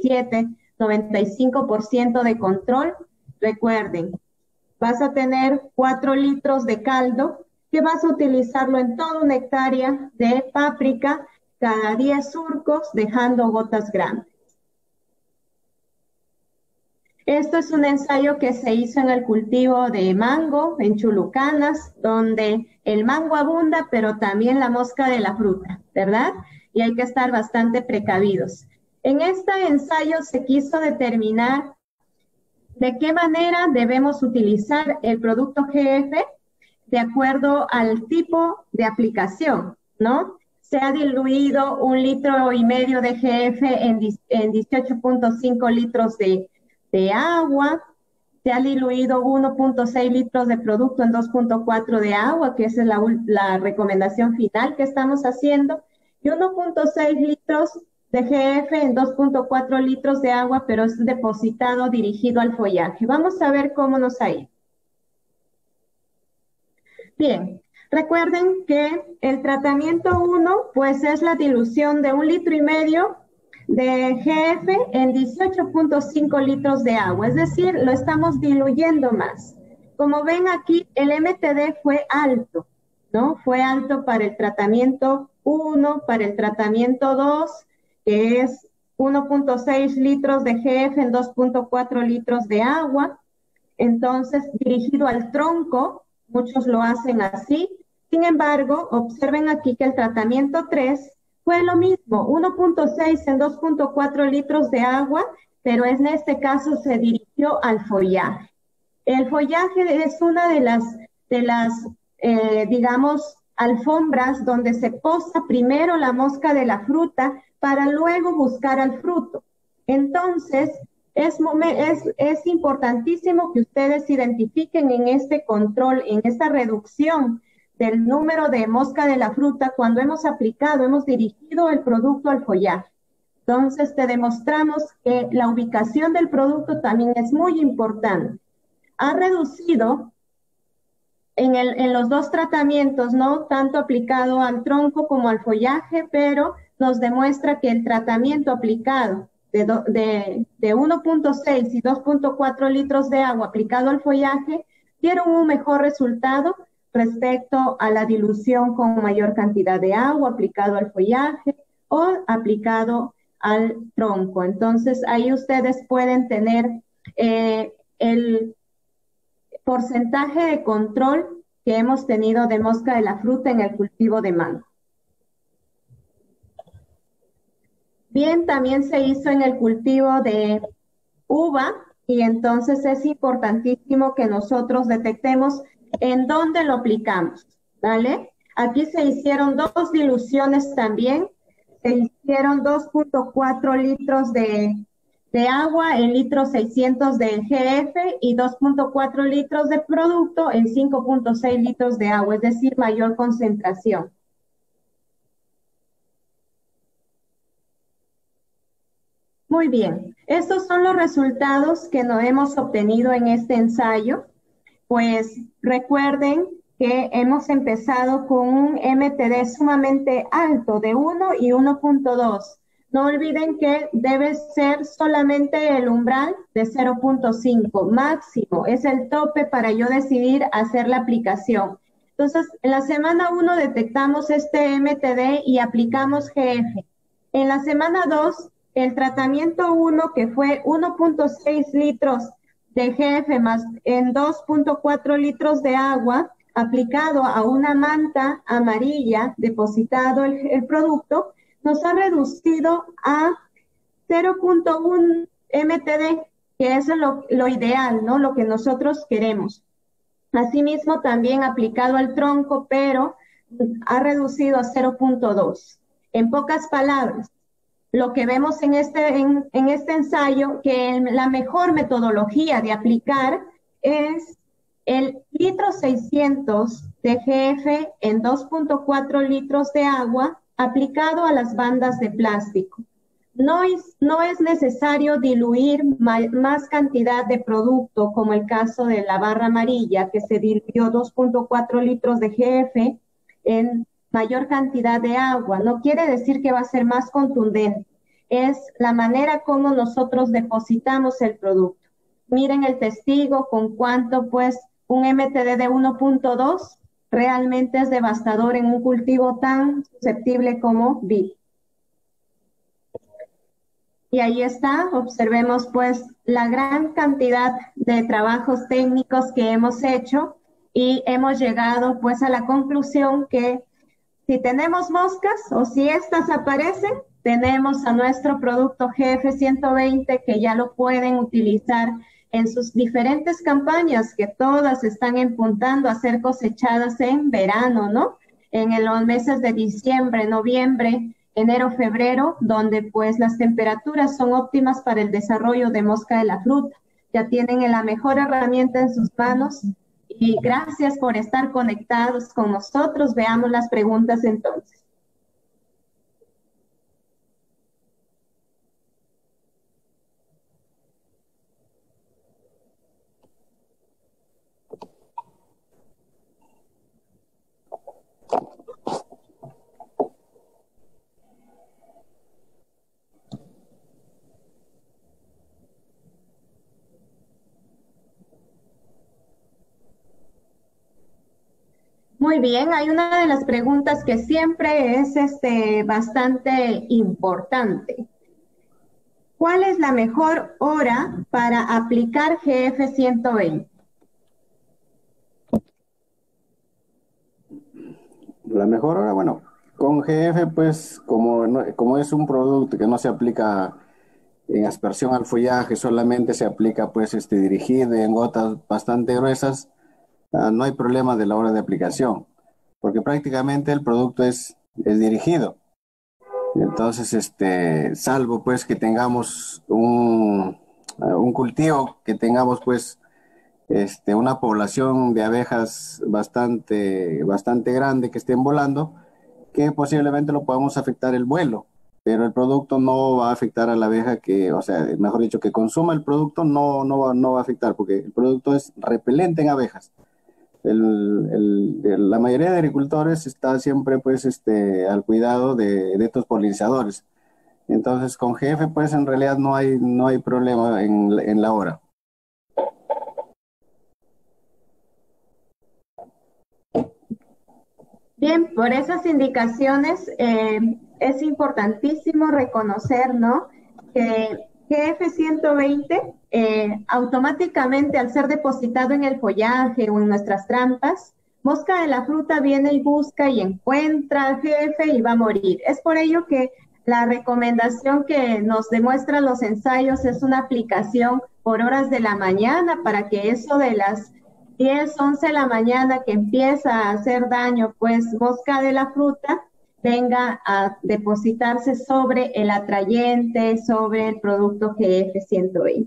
97-95% de control. Recuerden, vas a tener 4 litros de caldo, que vas a utilizarlo en toda una hectárea de páprica, cada 10 surcos, dejando gotas grandes. Esto es un ensayo que se hizo en el cultivo de mango, en Chulucanas, donde el mango abunda, pero también la mosca de la fruta, ¿verdad? Y hay que estar bastante precavidos. En este ensayo se quiso determinar de qué manera debemos utilizar el producto GF de acuerdo al tipo de aplicación, ¿no? Se ha diluido 1,5 litros de GF en 18.5 litros de agua, se ha diluido 1.6 litros de producto en 2.4 de agua, que esa es la recomendación final que estamos haciendo, y 1.6 litros de GF en 2.4 litros de agua, pero es depositado dirigido al follaje. Vamos a ver cómo nos ha ido. Bien, recuerden que el tratamiento 1, pues es la dilución de 1,5 litros de GF en 18.5 litros de agua, es decir, lo estamos diluyendo más. Como ven aquí, el MTD fue alto, ¿no? Fue alto para el tratamiento 1, para el tratamiento 2, que es 1.6 litros de GF en 2.4 litros de agua. Entonces, dirigido al tronco, muchos lo hacen así. Sin embargo, observen aquí que el tratamiento 3 fue lo mismo, 1.6 en 2.4 litros de agua, pero en este caso se dirigió al follaje. El follaje es una de las digamos, alfombras donde se posa primero la mosca de la fruta para luego buscar al fruto. Entonces, es importantísimo que ustedes identifiquen en este control, en esta reducción del número de mosca de la fruta cuando hemos dirigido el producto al follaje. Entonces, te demostramos que la ubicación del producto también es muy importante. Ha reducido en los dos tratamientos, no tanto aplicado al tronco como al follaje, pero nos demuestra que el tratamiento aplicado de 1.6 y 2.4 litros de agua aplicado al follaje dieron un mejor resultado respecto a la dilución con mayor cantidad de agua aplicado al follaje o aplicado al tronco. Entonces, ahí ustedes pueden tener el porcentaje de control que hemos tenido de mosca de la fruta en el cultivo de mango. Bien, también se hizo en el cultivo de uva y entonces es importantísimo que nosotros detectemos en dónde lo aplicamos, ¿vale? Aquí se hicieron 2 diluciones también, se hicieron 2.4 litros de agua en litros 600 de GF y 2.4 litros de producto en 5.6 litros de agua, es decir, mayor concentración. Muy bien, estos son los resultados que nos hemos obtenido en este ensayo. Pues recuerden que hemos empezado con un MTD sumamente alto de 1 y 1.2. No olviden que debe ser solamente el umbral de 0.5 máximo. Es el tope para yo decidir hacer la aplicación. Entonces, en la semana 1 detectamos este MTD y aplicamos GF. En la semana 2, el tratamiento 1, que fue 1.6 litros de GF más en 2.4 litros de agua, aplicado a una manta amarilla, depositado el producto, nos ha reducido a 0.1 MTD, que es lo ideal, ¿no? Lo que nosotros queremos. Asimismo, también aplicado al tronco, pero ha reducido a 0.2. En pocas palabras, lo que vemos en este ensayo, que la mejor metodología de aplicar es el litro 600 de GF en 2.4 litros de agua aplicado a las bandas de plástico. No es necesario diluir más cantidad de producto, como el caso de la barra amarilla, que se diluyó 2.4 litros de GF en mayor cantidad de agua. No quiere decir que va a ser más contundente. Es la manera como nosotros depositamos el producto. Miren el testigo con cuánto, pues, un MTD de 1.2 realmente es devastador en un cultivo tan susceptible como vid. Y ahí está, observemos pues la gran cantidad de trabajos técnicos que hemos hecho y hemos llegado pues a la conclusión que si tenemos moscas o si estas aparecen, tenemos a nuestro producto GF120 que ya lo pueden utilizar en sus diferentes campañas que todas están empuntando a ser cosechadas en verano, ¿no? En los meses de diciembre, noviembre, enero, febrero, donde pues las temperaturas son óptimas para el desarrollo de mosca de la fruta. Ya tienen la mejor herramienta en sus manos y gracias por estar conectados con nosotros. Veamos las preguntas entonces. Muy bien, hay una de las preguntas que siempre es bastante importante. ¿Cuál es la mejor hora para aplicar GF120? La mejor hora, bueno, con GF, pues como es un producto que no se aplica en aspersión al follaje, solamente se aplica pues dirigido en gotas bastante gruesas, no hay problema de la hora de aplicación, porque prácticamente el producto es dirigido. Entonces, salvo pues que tengamos un cultivo, que tengamos pues una población de abejas bastante grande que estén volando, que posiblemente lo podamos afectar el vuelo, pero el producto no va a afectar a la abeja que, o sea, mejor dicho, que consuma el producto no va a afectar, porque el producto es repelente en abejas. La mayoría de agricultores está siempre pues al cuidado de estos polinizadores. Entonces con GF pues en realidad no hay problema en la hora. Bien, por esas indicaciones es importantísimo reconocer, ¿no?, que GF120 automáticamente al ser depositado en el follaje o en nuestras trampas, mosca de la fruta viene y busca y encuentra GF y va a morir. Es por ello que la recomendación que nos demuestran los ensayos es una aplicación por horas de la mañana para que eso de las 10, 11 de la mañana que empieza a hacer daño, pues mosca de la fruta, venga a depositarse sobre el atrayente, sobre el producto GF120.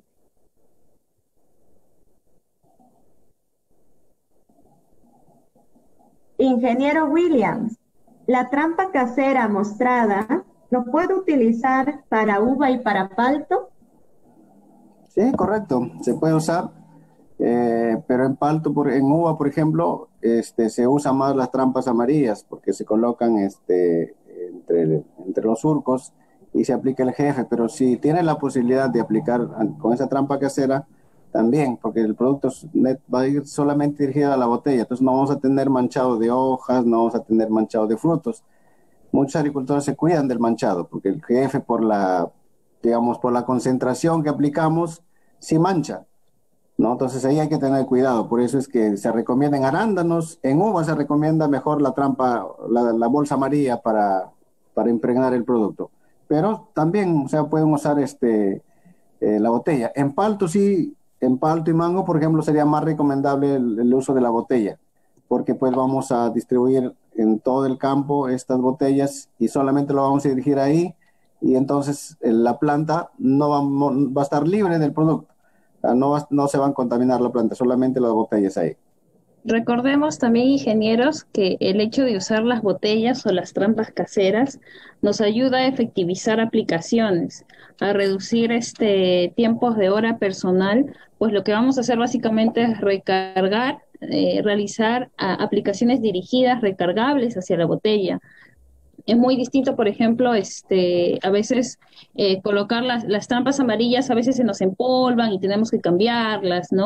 Ingeniero Williams, la trampa casera mostrada, ¿lo puedo utilizar para uva y para palto? Sí, correcto, se puede usar, pero en palto, en uva, por ejemplo, se usa más las trampas amarillas porque se colocan entre los surcos y se aplica el GF, pero si tiene la posibilidad de aplicar con esa trampa casera, también, porque el producto va a ir solamente dirigido a la botella, entonces no vamos a tener manchado de hojas, no vamos a tener manchado de frutos. Muchos agricultores se cuidan del manchado, porque el GF por la concentración que aplicamos, sí mancha, ¿no? Entonces ahí hay que tener cuidado, por eso es que se recomienda en arándanos, en uva se recomienda mejor la trampa, la bolsa amarilla para impregnar el producto. Pero también, o sea, pueden usar la botella. En palto sí, en palto y mango, por ejemplo, sería más recomendable el uso de la botella, porque pues vamos a distribuir en todo el campo estas botellas y solamente lo vamos a dirigir ahí, y entonces la planta no va a estar libre del producto. No se van a contaminar la planta, solamente las botellas ahí. Recordemos también, ingenieros, que el hecho de usar las botellas o las trampas caseras nos ayuda a efectivizar aplicaciones, a reducir tiempos de hora personal, pues lo que vamos a hacer básicamente es recargar, realizar aplicaciones dirigidas, recargables hacia la botella. Es muy distinto, por ejemplo, a veces colocar las trampas amarillas, a veces se nos empolvan y tenemos que cambiarlas, ¿no?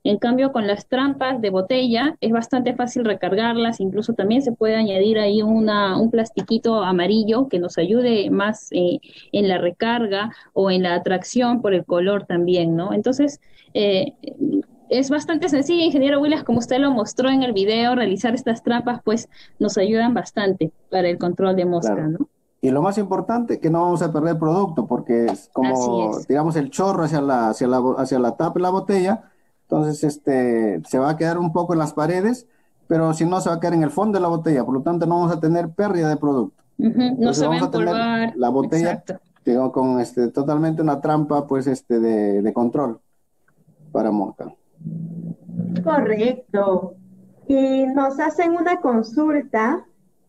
En cambio, con las trampas de botella es bastante fácil recargarlas, incluso también se puede añadir ahí un plastiquito amarillo que nos ayude más en la recarga o en la atracción por el color también, ¿no? Entonces, es bastante sencillo, ingeniero Williams, como usted lo mostró en el video, realizar estas trampas pues nos ayudan bastante para el control de mosca, Claro. ¿no? Y lo más importante, que no vamos a perder producto, porque es Así como es. tiramos el chorro hacia la tapa de la botella, entonces se va a quedar un poco en las paredes, pero si no se va a quedar en el fondo de la botella, por lo tanto no vamos a tener pérdida de producto. Ujú, no Entonces se va a vamos a tener empolvar. la botella Exacto. con totalmente una trampa pues de control para mosca. Correcto. Y nos hacen una consulta.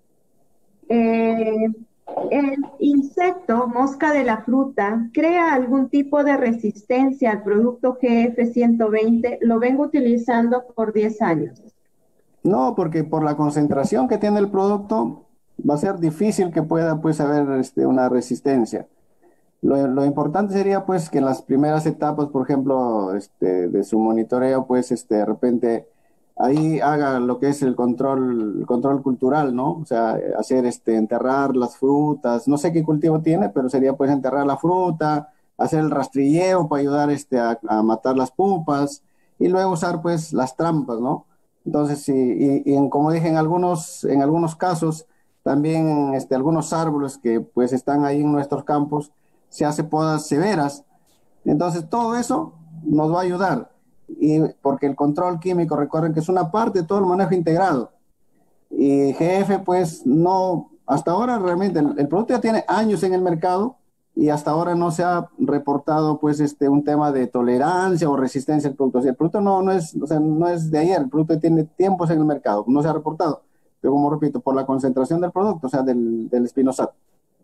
Eh, ¿El insecto mosca de la fruta crea algún tipo de resistencia al producto GF120? Lo vengo utilizando por 10 años. No, porque por la concentración que tiene el producto va a ser difícil que pueda pues haber una resistencia. Lo importante sería pues que en las primeras etapas, por ejemplo, de su monitoreo, pues de repente ahí haga lo que es el control cultural, ¿no? O sea, hacer enterrar las frutas, no sé qué cultivo tiene, pero sería pues enterrar la fruta, hacer el rastrilleo para ayudar a matar las pupas y luego usar pues las trampas, ¿no? Entonces, sí, como dije, en algunos casos, también algunos árboles que pues están ahí en nuestros campos, se hace podas severas. Entonces, todo eso nos va a ayudar. Y porque el control químico, recuerden que es una parte de todo el manejo integrado. Y GF, pues, no, hasta ahora realmente, el producto ya tiene años en el mercado y hasta ahora no se ha reportado, pues, un tema de tolerancia o resistencia al producto. O sea, el producto no es, o sea, no es de ayer, el producto tiene tiempos en el mercado, no se ha reportado. Pero como repito, por la concentración del producto, o sea, del espinosato.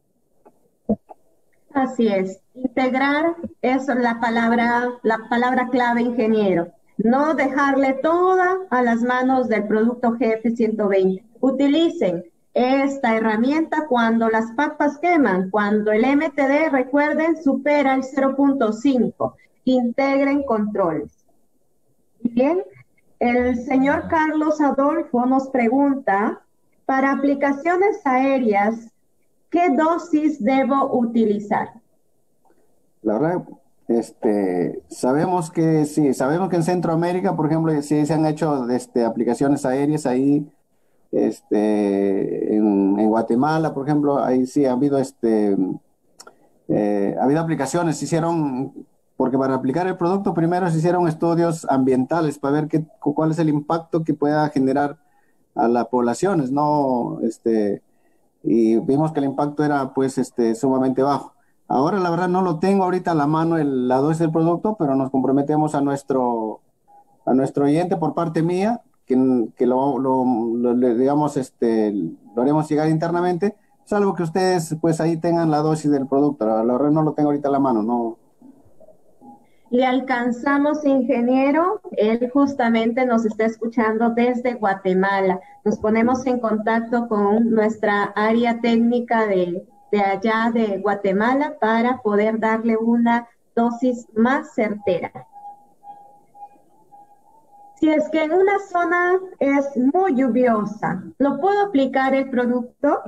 Así es. Integrar es la palabra clave, ingeniero. No dejarle toda a las manos del producto GF120. Utilicen esta herramienta cuando las papas queman, cuando el MTD, recuerden, supera el 0.5. Integren controles. Bien, el señor Carlos Adolfo nos pregunta, para aplicaciones aéreas, ¿qué dosis debo utilizar? La verdad, sabemos que sí, sabemos que en Centroamérica, por ejemplo, sí se han hecho aplicaciones aéreas ahí, en Guatemala, por ejemplo, ahí sí ha habido ha habido aplicaciones, se hicieron, porque para aplicar el producto primero se hicieron estudios ambientales para ver cuál es el impacto que pueda generar a las poblaciones, ¿no? Y vimos que el impacto era pues sumamente bajo. Ahora la verdad no lo tengo ahorita a la mano la dosis del producto, pero nos comprometemos a nuestro oyente por parte mía, que digamos, lo haremos llegar internamente, salvo que ustedes pues ahí tengan la dosis del producto. La verdad no lo tengo ahorita a la mano, no. Le alcanzamos, ingeniero. Él justamente nos está escuchando desde Guatemala. Nos ponemos en contacto con nuestra área técnica de allá de Guatemala para poder darle una dosis más certera. Si es que en una zona es muy lluviosa, ¿lo puedo aplicar el producto?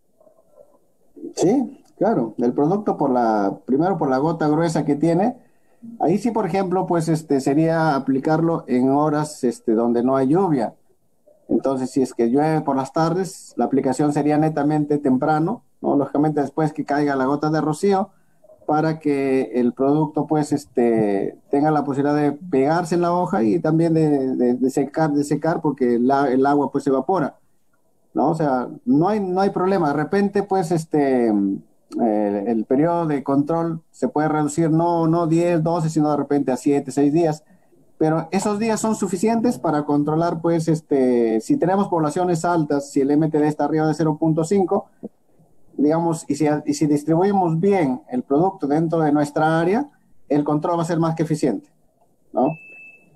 Sí, claro. El producto primero por la gota gruesa que tiene. Ahí sí, por ejemplo, pues sería aplicarlo en horas donde no hay lluvia. Entonces, si es que llueve por las tardes, la aplicación sería netamente temprano, ¿no? Lógicamente después que caiga la gota de rocío, para que el producto pues tenga la posibilidad de pegarse en la hoja y también de secar porque el agua pues se evapora, ¿no? O sea, no hay problema. De repente pues el periodo de control se puede reducir no 10, 12, sino de repente a 7, 6 días. Pero esos días son suficientes para controlar, pues, si tenemos poblaciones altas, si el MTD está arriba de 0.5, digamos, y si distribuimos bien el producto dentro de nuestra área, el control va a ser más que eficiente, ¿no?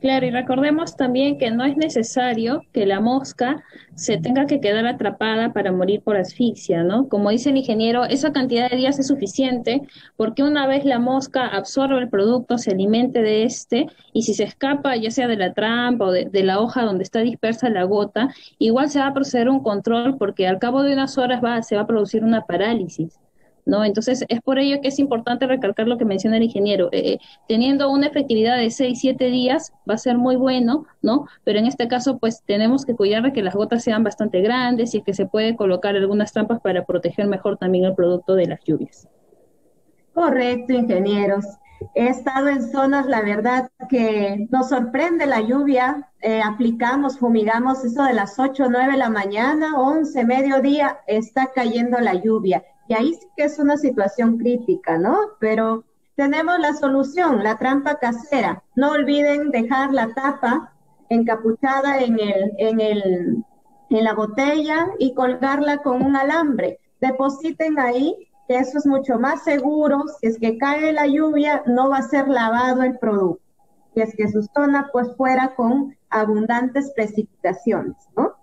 Claro, y recordemos también que no es necesario que la mosca se tenga que quedar atrapada para morir por asfixia, ¿no? Como dice el ingeniero, esa cantidad de días es suficiente porque una vez la mosca absorbe el producto, se alimente de este, y si se escapa ya sea de la trampa o de la hoja donde está dispersa la gota, igual se va a proceder un control porque al cabo de unas horas se va a producir una parálisis. ¿No? Entonces, es por ello que es importante recalcar lo que menciona el ingeniero. Teniendo una efectividad de 6, 7 días va a ser muy bueno, ¿no? Pero en este caso, pues tenemos que cuidar de que las gotas sean bastante grandes y que se puede colocar algunas trampas para proteger mejor también el producto de las lluvias. Correcto, ingenieros. He estado en zonas, la verdad, que nos sorprende la lluvia. Aplicamos, fumigamos eso de las 8, 9 de la mañana, 11, mediodía, está cayendo la lluvia. Y ahí sí que es una situación crítica, ¿no? Pero tenemos la solución, la trampa casera. No olviden dejar la tapa encapuchada en la botella y colgarla con un alambre. Depositen ahí, que eso es mucho más seguro. Si es que cae la lluvia, no va a ser lavado el producto. Si es que su zona pues fuera con abundantes precipitaciones, ¿no?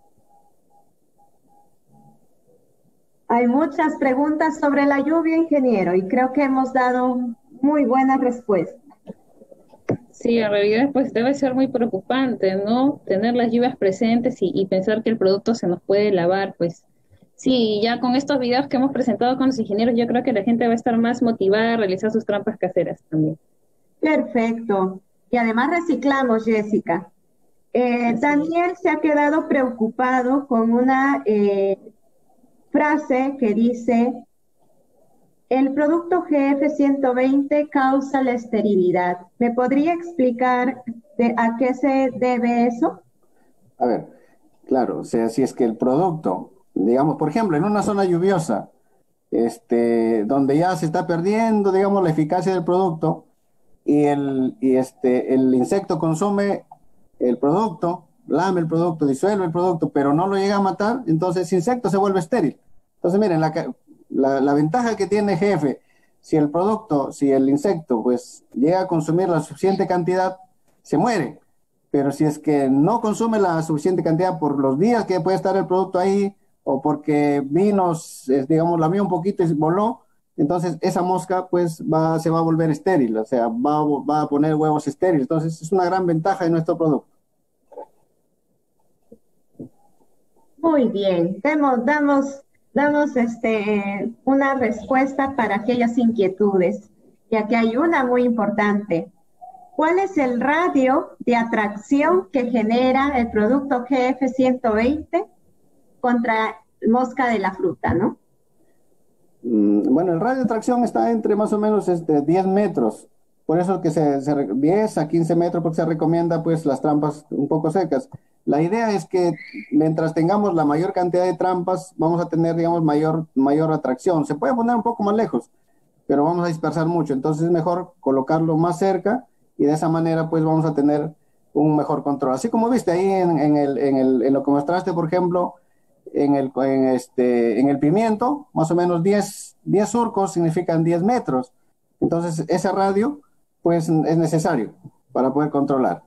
Hay muchas preguntas sobre la lluvia, ingeniero, y creo que hemos dado muy buenas respuestas. Sí, en realidad pues debe ser muy preocupante, ¿no? Tener las lluvias presentes y pensar que el producto se nos puede lavar, pues sí, ya con estos videos que hemos presentado con los ingenieros, yo creo que la gente va a estar más motivada a realizar sus trampas caseras también. Perfecto. Y además reciclamos, Jessica. Daniel se ha quedado preocupado con una frase que dice: el producto GF120 causa la esterilidad. ¿Me podría explicar a qué se debe eso? A ver, claro, o sea, si es que el producto, digamos, por ejemplo, en una zona lluviosa, donde ya se está perdiendo, digamos, la eficacia del producto y el insecto consume el producto, lame el producto, disuelve el producto, pero no lo llega a matar, entonces ese insecto se vuelve estéril. Entonces, miren, la ventaja que tiene GF, si el insecto pues llega a consumir la suficiente cantidad, se muere. Pero si es que no consume la suficiente cantidad por los días que puede estar el producto ahí, o porque vino, digamos, lamió un poquito y voló, entonces esa mosca pues se va a volver estéril, o sea, va a poner huevos estériles. Entonces es una gran ventaja de nuestro producto. Muy bien, damos una respuesta para aquellas inquietudes. Y aquí hay una muy importante. ¿Cuál es el radio de atracción que genera el producto GF120 contra mosca de la fruta, no? Bueno, el radio de atracción está entre más o menos 10 metros. Por eso que 10 a 15 metros, porque se recomienda pues las trampas un poco secas. La idea es que mientras tengamos la mayor cantidad de trampas, vamos a tener, digamos, mayor atracción. Se puede poner un poco más lejos, pero vamos a dispersar mucho. Entonces es mejor colocarlo más cerca y de esa manera pues vamos a tener un mejor control. Así como viste ahí en lo que mostraste, por ejemplo, en el pimiento, más o menos 10 surcos significan 10 metros. Entonces ese radio pues es necesario para poder controlar.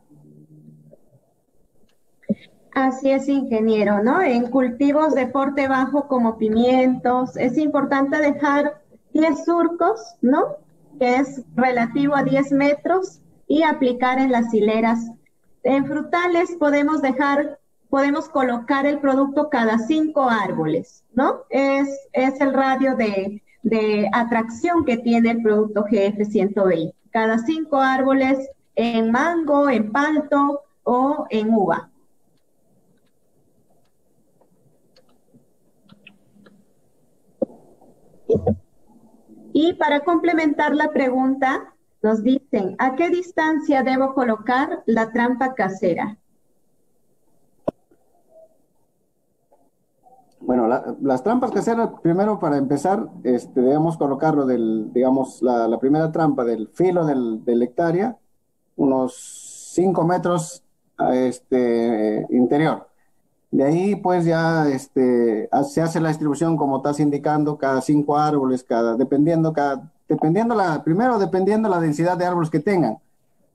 Así es, ingeniero, ¿no? En cultivos de porte bajo como pimientos, es importante dejar 10 surcos, ¿no? Que es relativo a 10 metros y aplicar en las hileras. En frutales podemos colocar el producto cada 5 árboles, ¿no? Es el radio de atracción que tiene el producto GF120. Cada 5 árboles en mango, en palto o en uva. Y para complementar la pregunta, nos dicen, ¿a qué distancia debo colocar la trampa casera? Bueno, las trampas caseras, primero para empezar, debemos colocarlo la primera trampa del filo del hectárea, unos 5 metros interior. De ahí pues ya se hace la distribución como estás indicando, cada 5 árboles, dependiendo la densidad de árboles que tengan.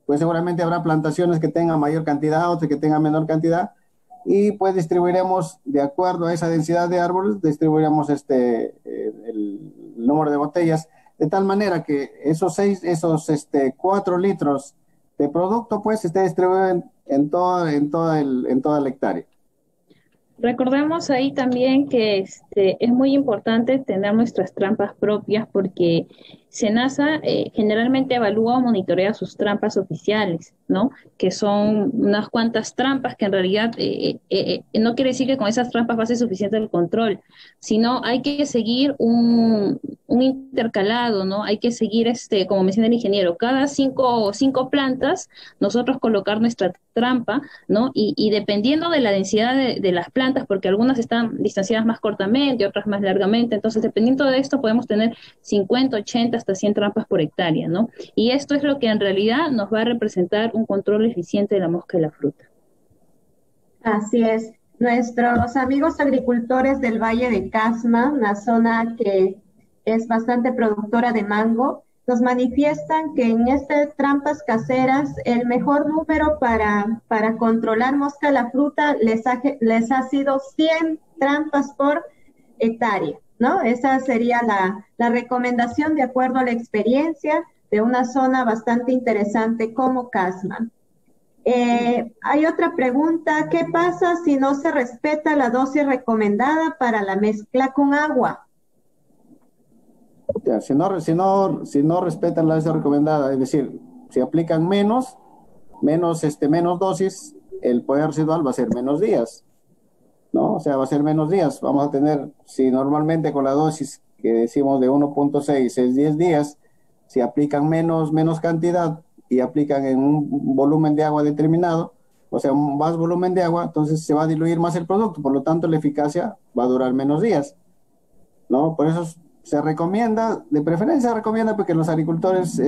pues seguramente habrá plantaciones que tengan mayor cantidad, otras que tengan menor cantidad, y pues distribuiremos, de acuerdo a esa densidad de árboles, distribuiremos el número de botellas, de tal manera que esos 4 litros de producto, pues, esté distribuido en toda la hectárea. Recordemos ahí también que es muy importante tener nuestras trampas propias porque SENASA generalmente evalúa o monitorea sus trampas oficiales, ¿no? Que son unas cuantas trampas que en realidad no quiere decir que con esas trampas va a ser suficiente el control, sino hay que seguir un intercalado, ¿no? Hay que seguir, como menciona el ingeniero, cada cinco plantas nosotros colocar nuestra trampa, ¿no? Y dependiendo de la densidad de las plantas, porque algunas están distanciadas más cortamente, otras más largamente, entonces dependiendo de esto podemos tener 50, 80, hasta 100 trampas por hectárea, ¿no? Y esto es lo que en realidad nos va a representar un control eficiente de la mosca de la fruta. Así es. Nuestros amigos agricultores del Valle de Casma, una zona que es bastante productora de mango, nos manifiestan que en estas trampas caseras el mejor número para controlar mosca de la fruta les ha sido 100 trampas por hectárea, ¿no? Esa sería la recomendación de acuerdo a la experiencia de una zona bastante interesante como Casma. Hay otra pregunta, ¿qué pasa si no se respeta la dosis recomendada para la mezcla con agua? Si no respetan la dosis recomendada, es decir, si aplican menos dosis, el poder residual va a ser menos días, ¿no? O sea, va a ser menos días. Vamos a tener, si normalmente con la dosis que decimos de 1.6 es 10 días, si aplican menos cantidad y aplican en un volumen de agua determinado, o sea, más volumen de agua, entonces se va a diluir más el producto, por lo tanto la eficacia va a durar menos días, ¿no? Por eso se recomienda, de preferencia se recomienda porque los agricultores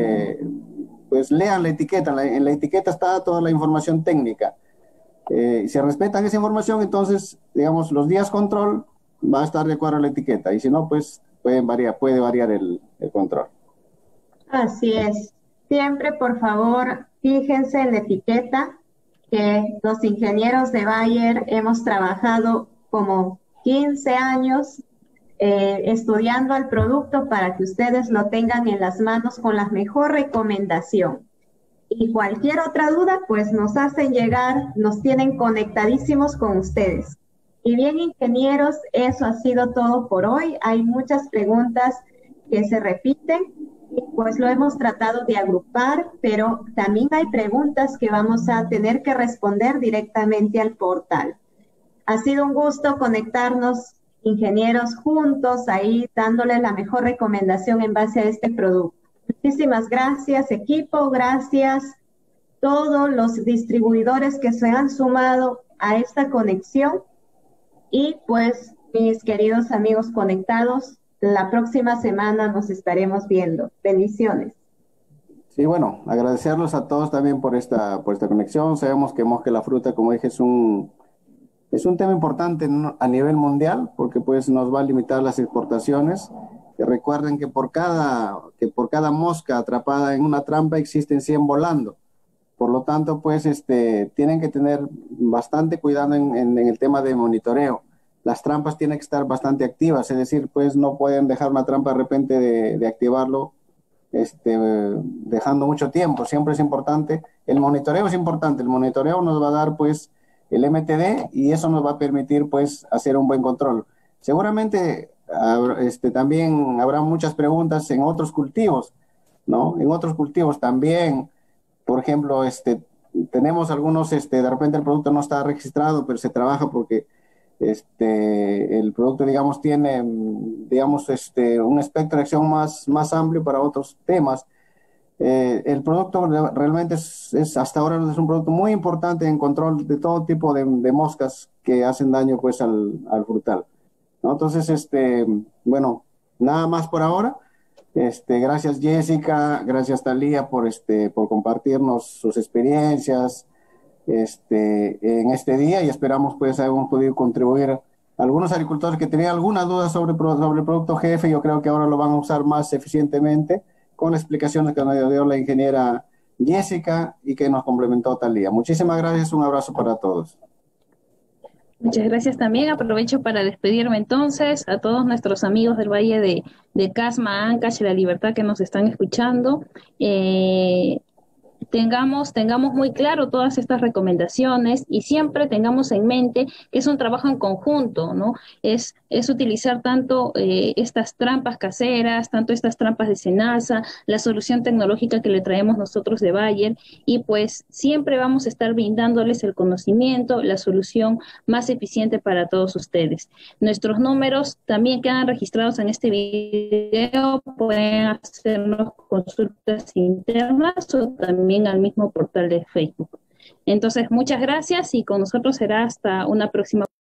pues lean la etiqueta, en la etiqueta está toda la información técnica. Si respetan esa información, entonces, digamos, los días control va a estar de acuerdo a la etiqueta, y si no, pues puede variar el control. Así es. Siempre, por favor, fíjense en la etiqueta, que los ingenieros de Bayer hemos trabajado como 15 años estudiando el producto para que ustedes lo tengan en las manos con la mejor recomendación. Y cualquier otra duda, pues nos hacen llegar, nos tienen conectadísimos con ustedes. Y bien, ingenieros, eso ha sido todo por hoy. Hay muchas preguntas que se repiten y pues lo hemos tratado de agrupar, pero también hay preguntas que vamos a tener que responder directamente al portal. Ha sido un gusto conectarnos, ingenieros, juntos, ahí dándole la mejor recomendación en base a este producto. Muchísimas gracias, equipo, gracias todos los distribuidores que se han sumado a esta conexión y pues mis queridos amigos conectados, la próxima semana nos estaremos viendo. Bendiciones. Sí, bueno, agradecerlos a todos también por esta conexión. Sabemos que mosca de la fruta, como dije, es un tema importante a nivel mundial porque pues nos va a limitar las exportaciones. Y recuerden que por cada mosca atrapada en una trampa existen 100 volando. Por lo tanto, pues tienen que tener bastante cuidado en el tema de monitoreo. Las trampas tienen que estar bastante activas, es decir, pues no pueden dejar una trampa de repente de activarlo dejando mucho tiempo. Siempre es importante, el monitoreo es importante, el monitoreo nos va a dar pues el MTD y eso nos va a permitir pues hacer un buen control. Seguramente también habrá muchas preguntas en otros cultivos, ¿no? En otros cultivos también, por ejemplo, tenemos algunos, de repente el producto no está registrado, pero se trabaja porque el producto, digamos, tiene, digamos, un espectro de acción más amplio para otros temas. El producto realmente hasta ahora es un producto muy importante en control de todo tipo de moscas que hacen daño pues al frutal, ¿no? Entonces, bueno, nada más por ahora. Gracias Jessica, gracias Talía por compartirnos sus experiencias en este día y esperamos pues hayamos podido contribuir a algunos agricultores que tenían alguna duda sobre el producto jefe. Yo creo que ahora lo van a usar más eficientemente con las explicaciones que nos dio la ingeniera Jessica y que nos complementó Talía. Muchísimas gracias, un abrazo para todos. Muchas gracias también. Aprovecho para despedirme entonces a todos nuestros amigos del Valle de Casma, Ancash y La Libertad que nos están escuchando. Tengamos muy claro todas estas recomendaciones y siempre tengamos en mente que es un trabajo en conjunto, ¿no? Es utilizar tanto estas trampas caseras, tanto estas trampas de SENASA, la solución tecnológica que le traemos nosotros de Bayer, y pues siempre vamos a estar brindándoles el conocimiento, la solución más eficiente para todos ustedes. Nuestros números también quedan registrados en este video, pueden hacernos consultas internas o también al mismo portal de Facebook. Entonces, muchas gracias y con nosotros será hasta una próxima.